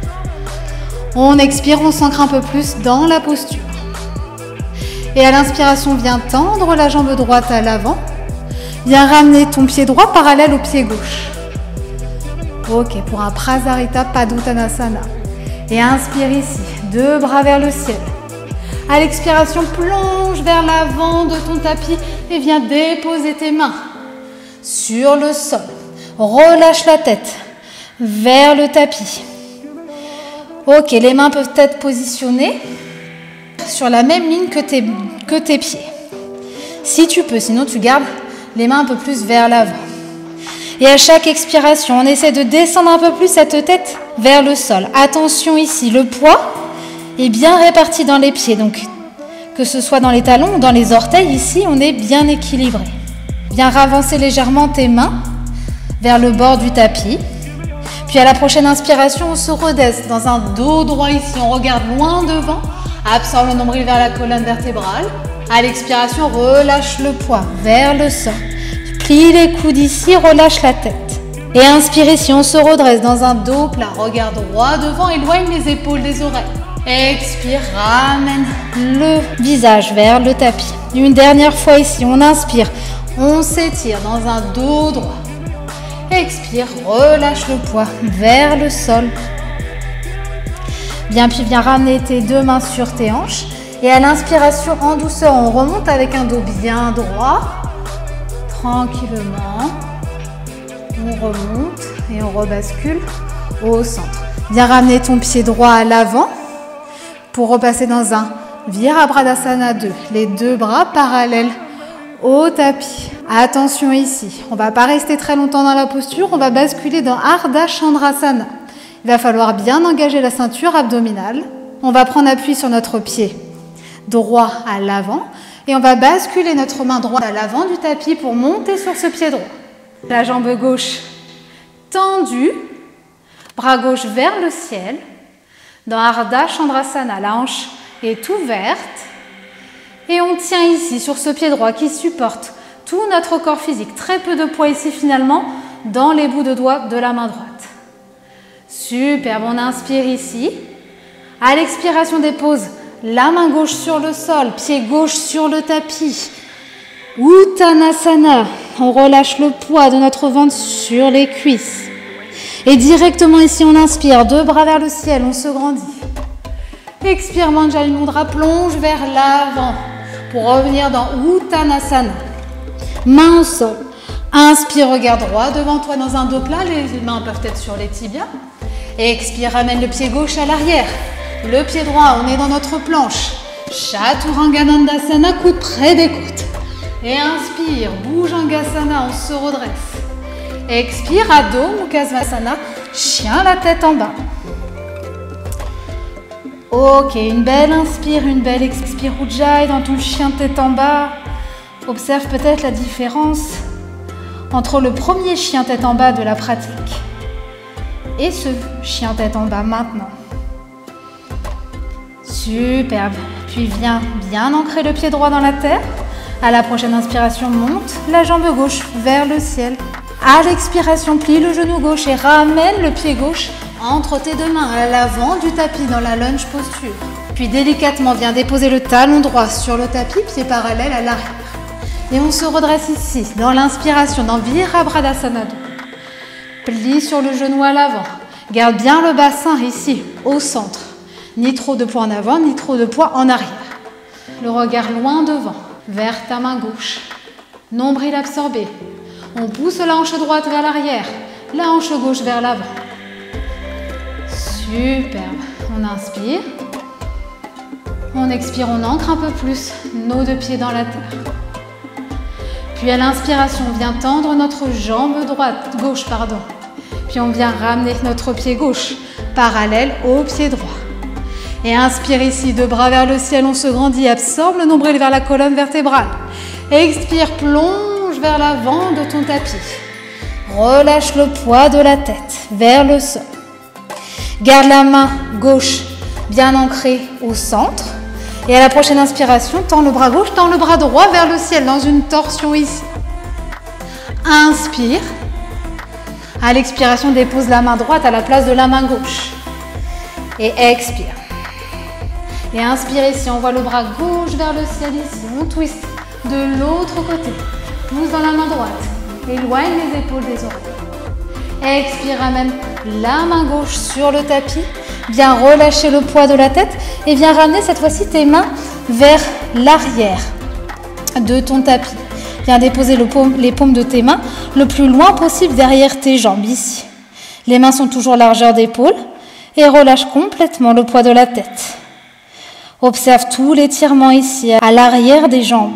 On expire, on s'ancre un peu plus dans la posture. Et à l'inspiration, viens tendre la jambe droite à l'avant. Viens ramener ton pied droit parallèle au pied gauche. Ok, pour un Prasarita Padottanasana. Et inspire ici, deux bras vers le ciel. À l'expiration, plonge vers l'avant de ton tapis et viens déposer tes mains sur le sol. Relâche la tête vers le tapis. Ok, les mains peuvent être positionnées sur la même ligne que tes pieds. Si tu peux, sinon tu gardes les mains un peu plus vers l'avant. Et à chaque expiration, on essaie de descendre un peu plus cette tête vers le sol. Attention ici, le poids est bien réparti dans les pieds. Donc, que ce soit dans les talons ou dans les orteils, ici, on est bien équilibré. Viens ravancer légèrement tes mains vers le bord du tapis. Puis à la prochaine inspiration, on se redresse dans un dos droit ici. On regarde loin devant. Absorbe le nombril vers la colonne vertébrale. À l'expiration, relâche le poids vers le sol. Plie les coudes ici, relâche la tête. Et inspire ici, on se redresse dans un dos plat. Regarde droit devant, éloigne les épaules des oreilles. Expire, ramène le visage vers le tapis. Une dernière fois ici, on inspire, on s'étire dans un dos droit. Expire, relâche le poids vers le sol. Bien, puis viens ramener tes deux mains sur tes hanches Et à l'inspiration, en douceur, on remonte avec un dos bien droit. Tranquillement. On remonte et on rebascule au centre. Viens ramener ton pied droit à l'avant pour repasser dans un Virabhadasana 2. Les deux bras parallèles au tapis. Attention ici, on ne va pas rester très longtemps dans la posture, on va basculer dans Ardha Chandrasana. Il va falloir bien engager la ceinture abdominale. On va prendre appui sur notre pied droit à l'avant et on va basculer notre main droite à l'avant du tapis pour monter sur ce pied droit. La jambe gauche tendue, bras gauche vers le ciel. Dans Ardha Chandrasana, la hanche est ouverte et on tient ici sur ce pied droit qui supporte tout notre corps physique. Très peu de poids ici finalement dans les bouts de doigts de la main droite. Superbe, on inspire ici. À l'expiration, dépose la main gauche sur le sol, pied gauche sur le tapis. Uttanasana, on relâche le poids de notre ventre sur les cuisses. Et directement ici, on inspire, deux bras vers le ciel, on se grandit. Expire, Manjari Mudra, plonge vers l'avant pour revenir dans Uttanasana. Main au sol. Inspire, regard droit devant toi dans un dos plat, les mains peuvent être sur les tibias. Expire, ramène le pied gauche à l'arrière. Le pied droit, on est dans notre planche. Chaturanga Dandasana, coude près des côtes. Et inspire, Bhujangasana, on se redresse. Expire, Adho Mukha Svanasana, chien la tête en bas. Ok, une belle inspire, une belle expire, Ujjayi dans ton chien tête en bas. Observe peut-être la différence entre le premier chien tête en bas de la pratique et ce chien tête en bas maintenant. Superbe. Puis viens bien ancrer le pied droit dans la terre. À la prochaine inspiration, monte la jambe gauche vers le ciel. À l'expiration, plie le genou gauche et ramène le pied gauche entre tes deux mains à l'avant du tapis dans la lunge posture. Puis délicatement, viens déposer le talon droit sur le tapis, pied parallèle à l'arrière. Et on se redresse ici, dans l'inspiration, dans Virabhadasana 2. Plie sur le genou à l'avant. Garde bien le bassin ici, au centre. Ni trop de poids en avant, ni trop de poids en arrière. Le regard loin devant, vers ta main gauche. Nombril absorbé. On pousse la hanche droite vers l'arrière, la hanche gauche vers l'avant. Superbe. On inspire. On expire, on ancre un peu plus nos deux pieds dans la terre. Puis à l'inspiration, on vient tendre notre jambe gauche. Puis on vient ramener notre pied gauche parallèle au pied droit. Et inspire ici, deux bras vers le ciel, on se grandit, absorbe le nombril vers la colonne vertébrale. Expire, plonge vers l'avant de ton tapis. Relâche le poids de la tête vers le sol. Garde la main gauche bien ancrée au centre. Et à la prochaine inspiration, tends le bras gauche, tends le bras droit vers le ciel dans une torsion ici. Inspire. À l'expiration, dépose la main droite à la place de la main gauche. Et expire. Et inspire ici, on voit le bras gauche vers le ciel ici. On twist de l'autre côté. Pousse dans la main droite. Éloigne les épaules des oreilles. Expire, ramène la main gauche sur le tapis. Viens relâcher le poids de la tête et viens ramener cette fois-ci tes mains vers l'arrière de ton tapis. Viens déposer les paumes de tes mains le plus loin possible derrière tes jambes ici. Les mains sont toujours largeur d'épaule et relâche complètement le poids de la tête. Observe tout l'étirement ici à l'arrière des jambes.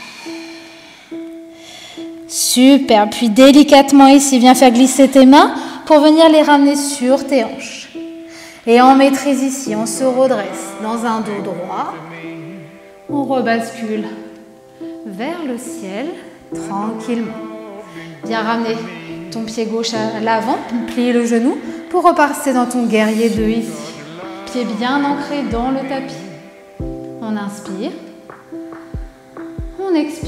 Super. Puis délicatement ici, viens faire glisser tes mains pour venir les ramener sur tes hanches. Et en maîtrise ici, on se redresse dans un dos droit. On rebascule vers le ciel, tranquillement. Viens ramener ton pied gauche à l'avant, plier le genou pour repasser dans ton guerrier 2 ici. Pied bien ancré dans le tapis. On inspire. On expire.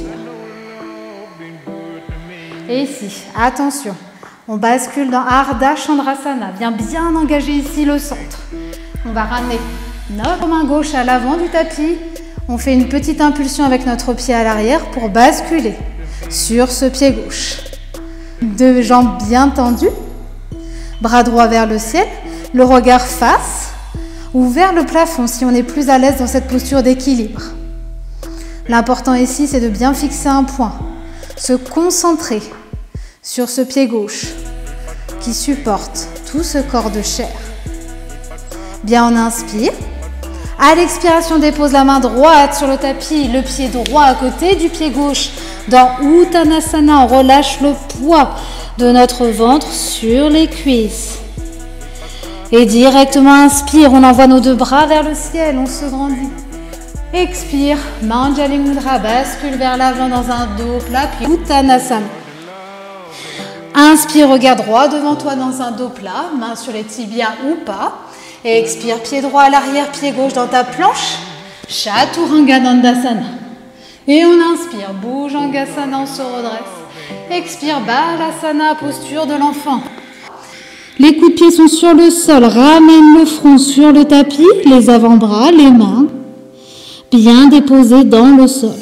Et ici, attention. On bascule dans Ardha Chandrasana. Viens bien engager ici le centre. On va ramener notre main gauche à l'avant du tapis. On fait une petite impulsion avec notre pied à l'arrière pour basculer sur ce pied gauche. Deux jambes bien tendues. Bras droit vers le ciel. Le regard face. ou vers le plafond si on est plus à l'aise dans cette posture d'équilibre. L'important ici, c'est de bien fixer un point, se concentrer sur ce pied gauche qui supporte tout ce corps de chair. Bien, on inspire. À l'expiration, dépose la main droite sur le tapis, le pied droit à côté du pied gauche. Dans Uttanasana, on relâche le poids de notre ventre sur les cuisses. Et directement inspire, on envoie nos deux bras vers le ciel, on se grandit. Expire, Manjali Mudra, bascule vers l'avant dans un dos plat, puis Uttanasana. Inspire, regard droit devant toi dans un dos plat, main sur les tibias ou pas. Et expire, pied droit à l'arrière, pied gauche dans ta planche, Chaturanga Dandasana. Et on inspire, Bhujangasana, on se redresse. Expire, Balasana, posture de l'enfant. Les coups de pied sont sur le sol, ramène le front sur le tapis, les avant-bras, les mains, bien déposés dans le sol.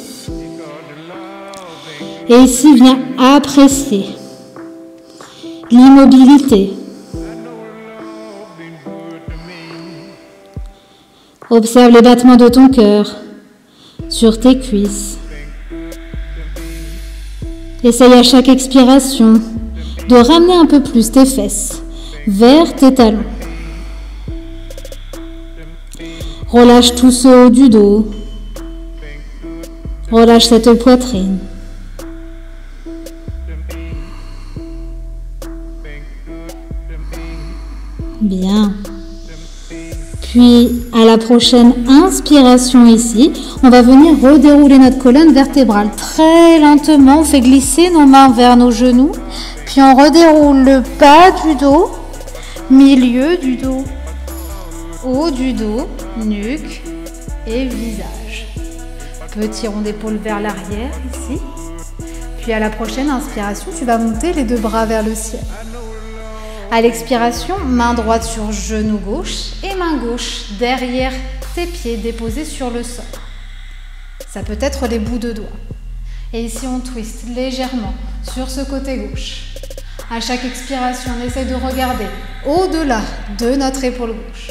Et ici, viens apprécier l'immobilité. Observe les battements de ton cœur sur tes cuisses. Essaye à chaque expiration de ramener un peu plus tes fesses vers tes talons. Relâche tout ce haut du dos. Relâche cette poitrine. Bien. Puis, à la prochaine inspiration ici, on va venir redérouler notre colonne vertébrale. Très lentement, on fait glisser nos mains vers nos genoux. Puis on redéroule le bas du dos, milieu du dos, haut du dos, nuque et visage. Petit rond d'épaule vers l'arrière ici. Puis à la prochaine inspiration, tu vas monter les deux bras vers le ciel. À l'expiration, main droite sur genou gauche et main gauche derrière tes pieds déposés sur le sol. Ça peut être les bouts de doigts. Et ici, on twiste légèrement sur ce côté gauche. À chaque expiration, on essaie de regarder au-delà de notre épaule gauche.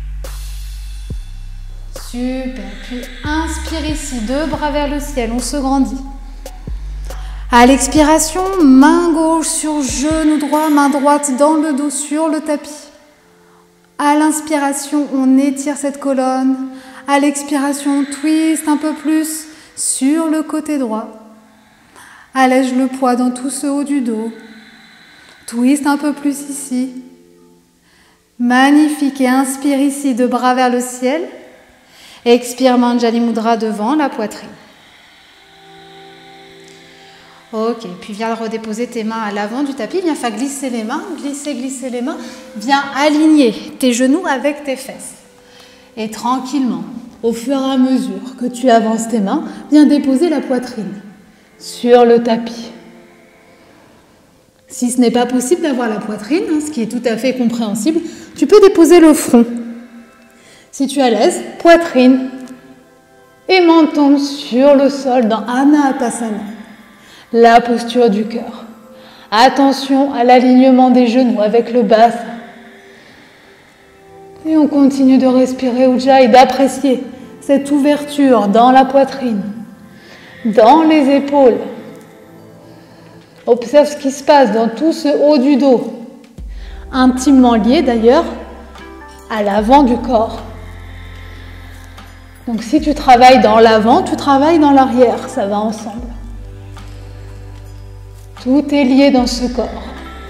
Super. Puis inspire ici, deux bras vers le ciel, on se grandit. À l'expiration, main gauche sur genou droit, main droite dans le dos sur le tapis. À l'inspiration, on étire cette colonne. À l'expiration, on twiste un peu plus sur le côté droit. Allège le poids dans tout ce haut du dos. Twist un peu plus ici. Magnifique. Et inspire ici, deux bras vers le ciel. Expire, Manjali Mudra devant la poitrine. Ok, puis viens redéposer tes mains à l'avant du tapis, viens faire glisser les mains, glisser les mains. Viens aligner tes genoux avec tes fesses. Et tranquillement, au fur et à mesure que tu avances tes mains, viens déposer la poitrine sur le tapis. Si ce n'est pas possible d'avoir la poitrine, ce qui est tout à fait compréhensible, tu peux déposer le front. Si tu es à l'aise, poitrine et menton sur le sol dans Anatasana. La posture du cœur. Attention à l'alignement des genoux avec le bassin. Et on continue de respirer Ujjayi, d'apprécier cette ouverture dans la poitrine, dans les épaules. Observe ce qui se passe dans tout ce haut du dos, intimement lié d'ailleurs à l'avant du corps. Donc si tu travailles dans l'avant, tu travailles dans l'arrière, ça va ensemble. Tout est lié dans ce corps.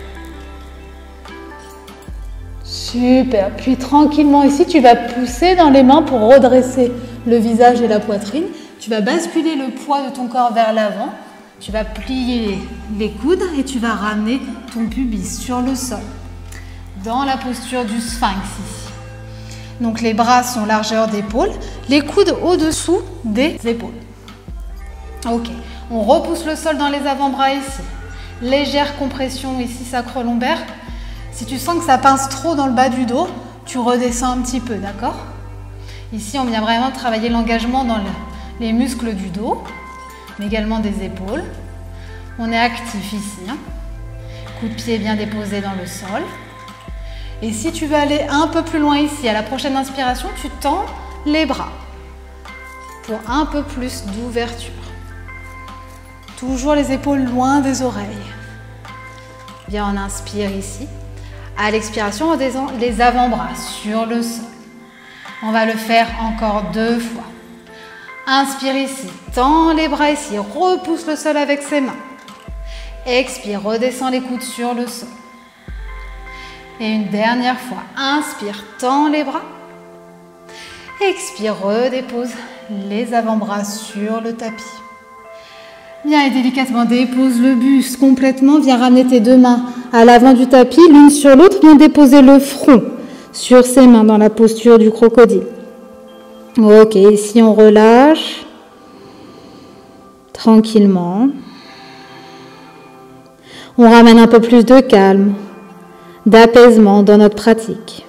Super. Puis tranquillement ici, tu vas pousser dans les mains pour redresser le visage et la poitrine. Tu vas basculer le poids de ton corps vers l'avant. Tu vas plier les coudes et tu vas ramener ton pubis sur le sol. Dans la posture du sphinx ici. Donc les bras sont largeur d'épaule, les coudes au-dessous des épaules. Ok. On repousse le sol dans les avant-bras ici. Légère compression ici sacro-lombaire. Si tu sens que ça pince trop dans le bas du dos, tu redescends un petit peu, d'accord? Ici, on vient vraiment travailler l'engagement dans les muscles du dos, mais également des épaules. On est actif ici. Coup de pied bien déposé dans le sol. Et si tu veux aller un peu plus loin ici, à la prochaine inspiration, tu tends les bras pour un peu plus d'ouverture. Toujours les épaules loin des oreilles. Bien, on inspire ici. À l'expiration, on descend les avant-bras sur le sol. On va le faire encore 2 fois. Inspire ici, tends les bras ici, repousse le sol avec ses mains. Expire, redescends les coudes sur le sol. Et une dernière fois, inspire, tends les bras. Expire, redépose les avant-bras sur le tapis. Viens et délicatement dépose le buste complètement. Viens ramener tes 2 mains à l'avant du tapis, l'une sur l'autre. Viens déposer le front sur ses mains dans la posture du crocodile. Ok, ici on relâche tranquillement. On ramène un peu plus de calme, d'apaisement dans notre pratique.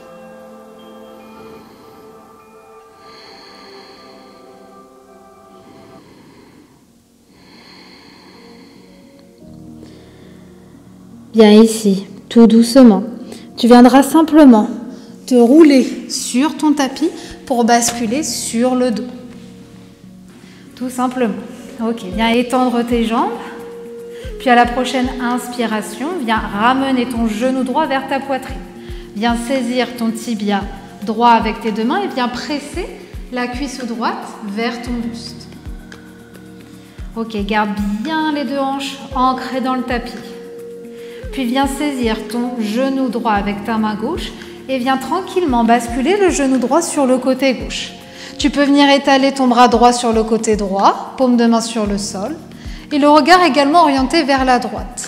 Bien ici, tout doucement, tu viendras simplement te rouler sur ton tapis pour basculer sur le dos. Tout simplement. Ok, viens étendre tes jambes. Puis à la prochaine inspiration, viens ramener ton genou droit vers ta poitrine. Viens saisir ton tibia droit avec tes 2 mains et viens presser la cuisse droite vers ton buste. Ok, garde bien les 2 hanches ancrées dans le tapis. Puis viens saisir ton genou droit avec ta main gauche et viens tranquillement basculer le genou droit sur le côté gauche. Tu peux venir étaler ton bras droit sur le côté droit, paume de main sur le sol, et le regard également orienté vers la droite.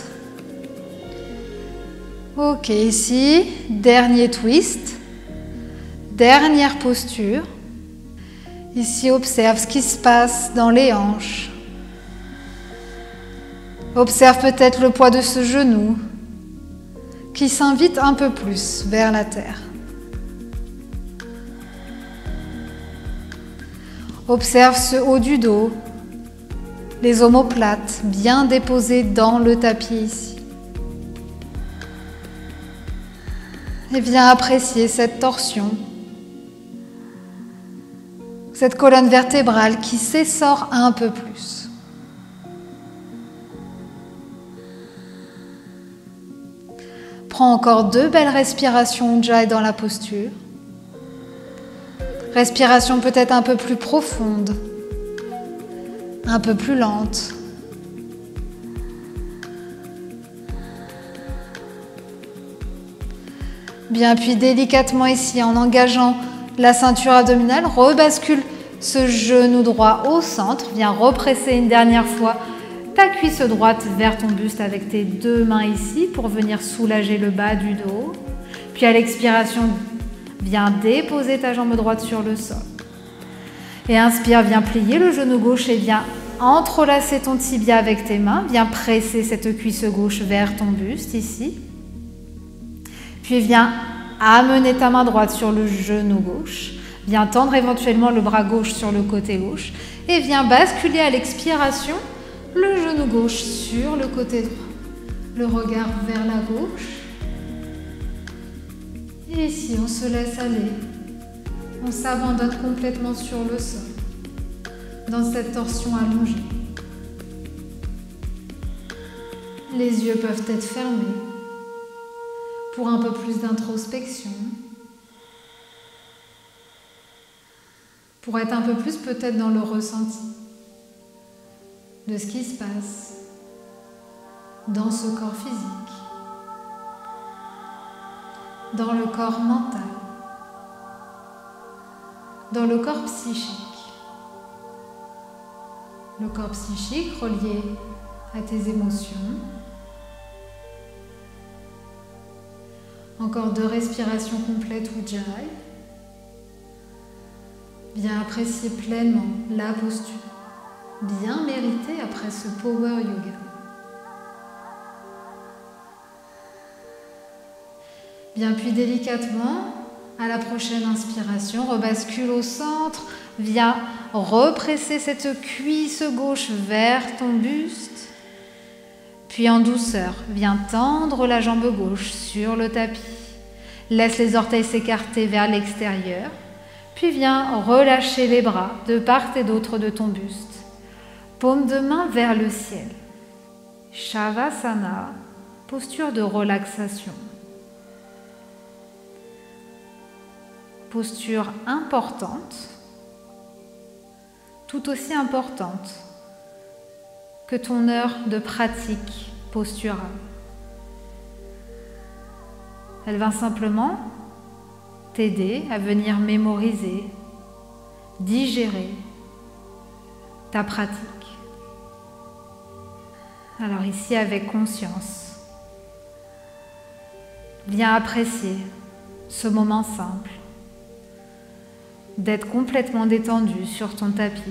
Ok, ici, dernier twist, dernière posture. Ici, observe ce qui se passe dans les hanches. Observe peut-être le poids de ce genou qui s'invite un peu plus vers la terre. Observe ce haut du dos, les omoplates bien déposés dans le tapis ici. Et viens apprécier cette torsion, cette colonne vertébrale qui s'essore un peu plus. Prends encore 2 belles respirations Ujjayi dans la posture. Respiration peut-être un peu plus profonde, un peu plus lente. Bien, puis délicatement ici, en engageant la ceinture abdominale, rebascule ce genou droit au centre. Viens represser une dernière fois ta cuisse droite vers ton buste avec tes 2 mains ici pour venir soulager le bas du dos. Puis à l'expiration, viens déposer ta jambe droite sur le sol. Et inspire, viens plier le genou gauche et viens entrelacer ton tibia avec tes mains. Viens presser cette cuisse gauche vers ton buste ici. Puis viens amener ta main droite sur le genou gauche. Viens tendre éventuellement le bras gauche sur le côté gauche. Et viens basculer à l'expiration le genou gauche sur le côté droit. Le regard vers la gauche. Et ici, on se laisse aller. On s'abandonne complètement sur le sol, dans cette torsion allongée. Les yeux peuvent être fermés pour un peu plus d'introspection, pour être un peu plus peut-être dans le ressenti de ce qui se passe dans ce corps physique, dans le corps mental, dans le corps psychique. Le corps psychique relié à tes émotions. Encore 2 respirations complètes Ujjayi. Viens apprécier pleinement la posture, bien méritée après ce Power Yoga. Bien, puis délicatement, à la prochaine inspiration, rebascule au centre, viens represser cette cuisse gauche vers ton buste. Puis en douceur, viens tendre la jambe gauche sur le tapis. Laisse les orteils s'écarter vers l'extérieur. Puis viens relâcher les bras de part et d'autre de ton buste. Paume de main vers le ciel. Shavasana, posture de relaxation. Posture importante, tout aussi importante que ton heure de pratique posturale. Elle va simplement t'aider à venir mémoriser, digérer ta pratique. Alors ici, avec conscience, viens apprécier ce moment simple d'être complètement détendu sur ton tapis.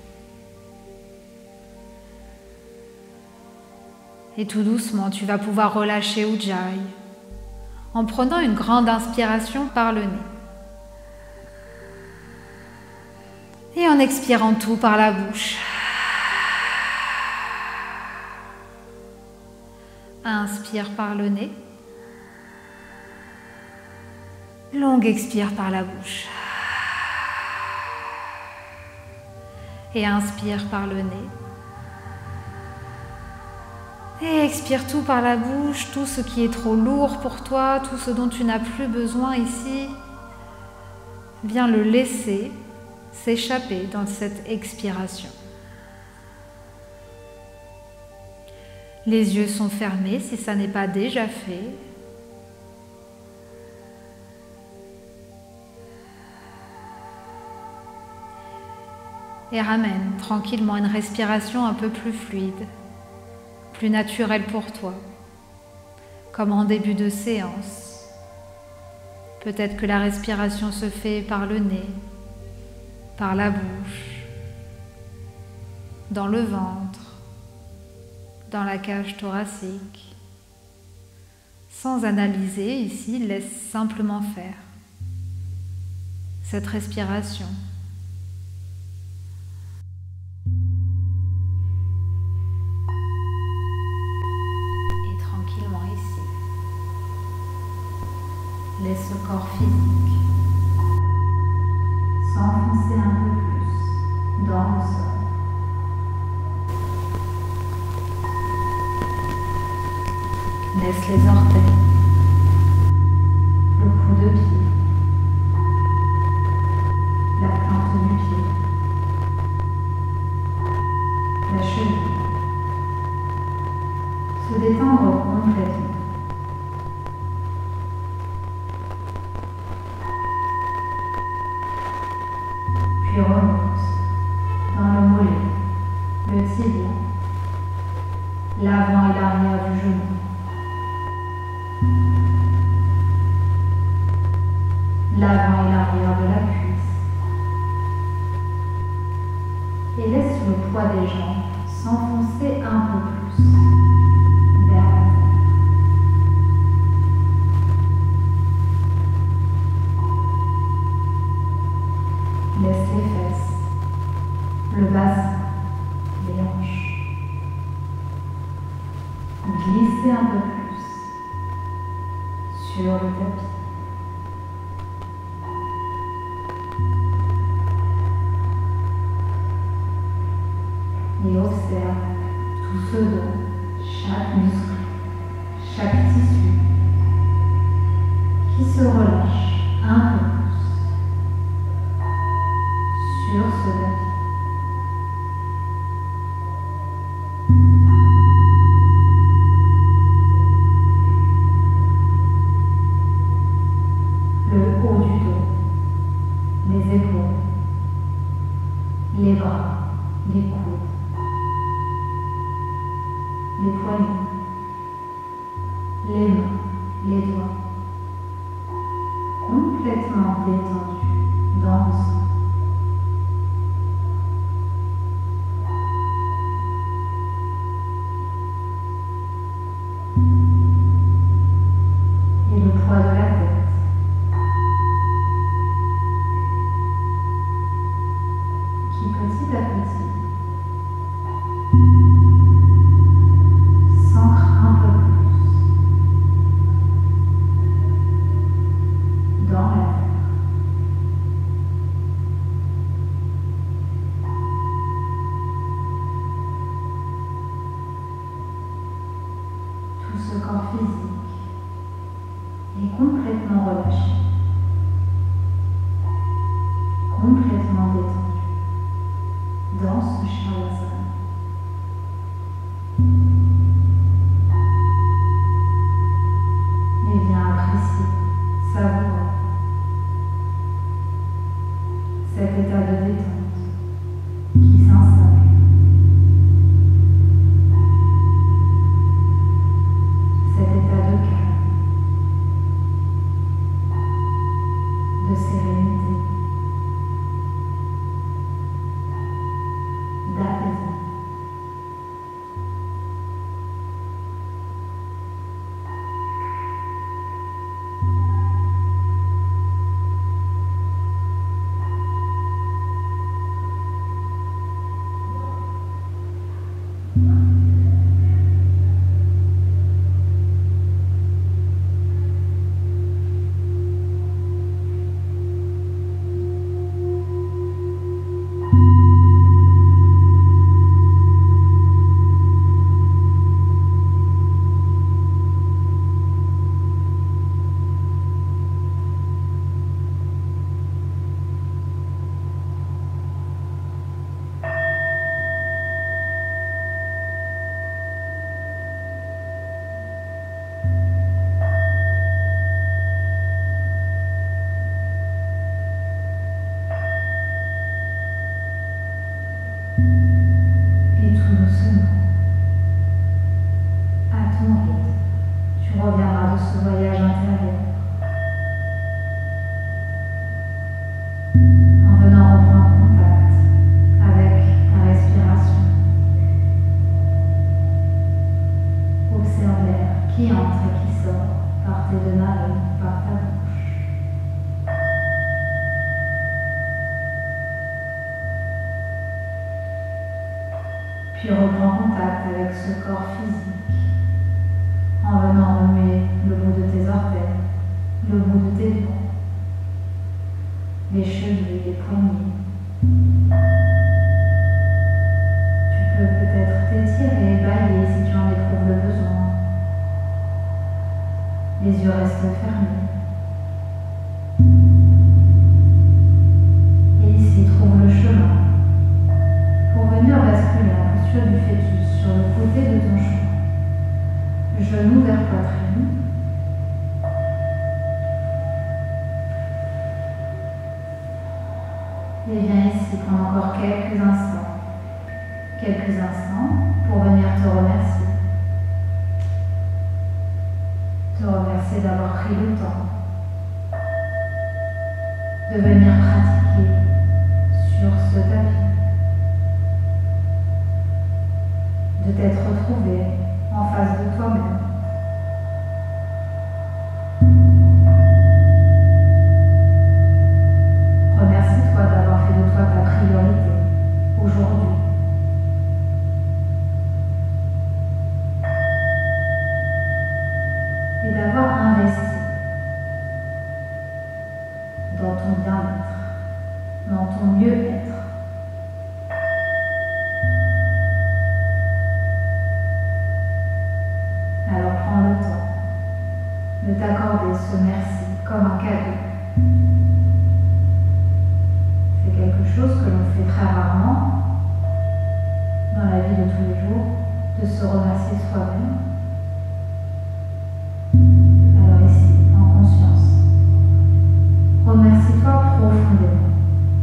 Et tout doucement, tu vas pouvoir relâcher Ujjayi en prenant une grande inspiration par le nez. Et en expirant tout par la bouche. Inspire par le nez. Longue expire par la bouche. Et inspire par le nez. Et expire tout par la bouche, tout ce qui est trop lourd pour toi, tout ce dont tu n'as plus besoin ici. Viens le laisser s'échapper dans cette expiration. Les yeux sont fermés si ça n'est pas déjà fait. Et ramène tranquillement une respiration un peu plus fluide, plus naturelle pour toi, comme en début de séance. Peut-être que la respiration se fait par le nez, par la bouche, dans le ventre, dans la cage thoracique. Sans analyser ici, laisse simplement faire cette respiration. Laisse le corps physique s'enfoncer un peu plus dans le sol. Laisse les orteils, le bout de pied, la plante du pied, la cheville se détendre complètement. Puis remonte dans le mollet, le tibia, l'avant et l'arrière du genou. L'avant et l'arrière de la cuisse. Et laisse le poids des jambes s'enfoncer un peu plus vers la terre. Laisse les fesses, le bassin, les hanches glisser un peu plus sur le tapis. Et observe tout ce dont chaque muscle, chaque tissu qui se relâche un peu plus sur ce tapis. Le haut du dos, les épaules, les bras, les coudes, les poignets, les mains, les doigts, complètement détendus dans le sol. Et le poids de la tête, qui petit à petit s'ancre un peu plus complètement détendu dans ce Shavasana. Et viens apprécier, savourer cet état de détente qui s'installe. Cet état de calme, de sérénité, d'apaisement. Et tout doucement, à ton rythme, tu reviendras de ce voyage intérieur en venant reprendre contact avec ta respiration. Observe l'air qui entre et qui sort par tes deux narines, par ta bouche. Puis reprends contact avec ce corps physique en venant remuer le bout de tes orteils, le bout de tes doigts, les chevilles, les poignets. Tu peux peut-être t'étirer et bâiller si tu en éprouves le besoin. Les yeux restent fermés. Et ici, trouve le chemin pour venir basculer la posture du fœtus sur le côté de ton chemin. Genou vers poitrine. Et viens ici pendant encore quelques instants. Quelques instants pour venir te remercier. Te remercier d'avoir pris le temps de venir pratiquer sur ce tapis. De t'être retrouvé en face de toi-même. Remercie-toi d'avoir fait de toi ta priorité aujourd'hui. Et d'avoir investi dans ton bien-être, dans ton mieux-être. Alors prends le temps de t'accorder ce merci comme un cadeau. C'est quelque chose que l'on fait très rarement dans la vie de tous les jours, de se remercier soi-même. Alors ici, en conscience, remercie-toi profondément,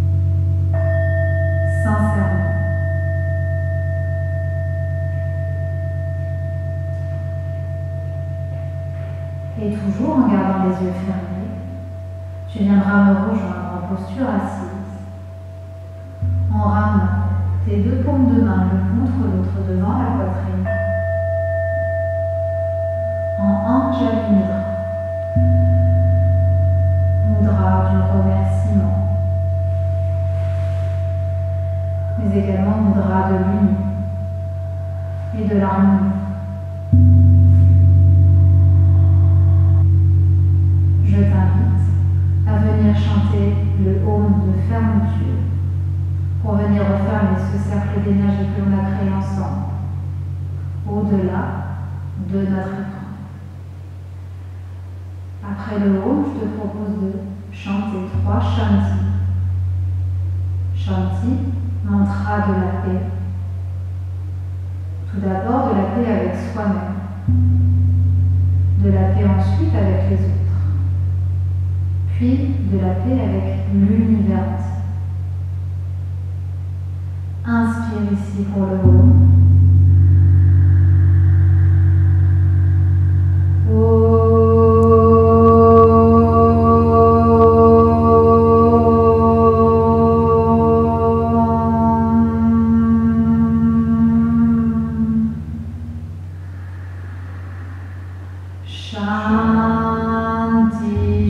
sincèrement. Et toujours en gardant les yeux fermés, tu viendras me rejoindre en posture assise, en ramenant tes deux paumes de main l'une contre l'autre devant la poitrine, en Anjali Mudra, mudra du remerciement, mais également mudra de l'union et de l'harmonie. Je t'invite à venir chanter le home de fermeture pour venir refermer ce cercle d'énergie que l'on a créé ensemble au-delà de notre écran. Après le home, je te propose de chanter 3 shanti partie, mantra de la paix. Tout d'abord, de la paix avec soi-même. De la paix ensuite avec les autres. Puis de la paix avec l'univers entier. Inspire ici pour le haut. Shanti,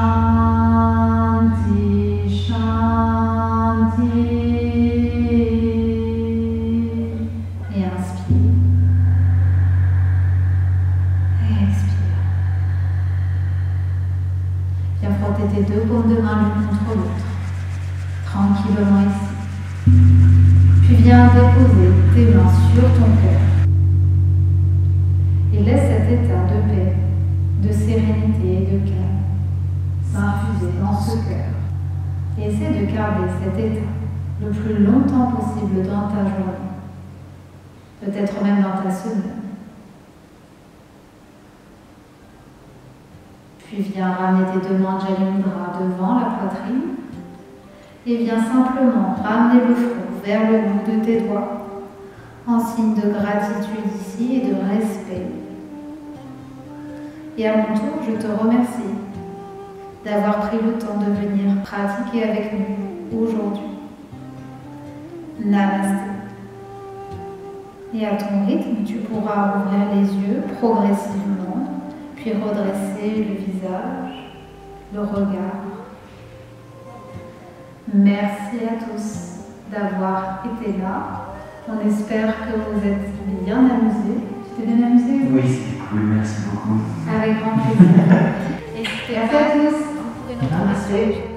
Shanti, Shanti. Et inspire. Et expire. Viens frotter tes deux paumes de main l'une contre l'autre, tranquillement ici. Puis viens déposer tes mains sur ton cœur. Et laisse cet état de paix, de sérénité et de calme s'infuser dans ce cœur. Et essaie de garder cet état le plus longtemps possible dans ta journée, peut-être même dans ta semaine. Puis viens ramener tes deux mains Jai Mudra devant la poitrine et viens simplement ramener le front vers le bout de tes doigts en signe de gratitude ici et de respect. Et à mon tour, je te remercie d'avoir pris le temps de venir pratiquer avec nous aujourd'hui. Namasté. Et à ton rythme, tu pourras ouvrir les yeux progressivement, puis redresser le visage, le regard. Merci à tous d'avoir été là. On espère que vous êtes bien amusés. Tu t'es bien amusé? Oui, c'était cool, merci beaucoup. Avec grand plaisir. N'hésitez Merci pas à tous. à retrouver notre émission.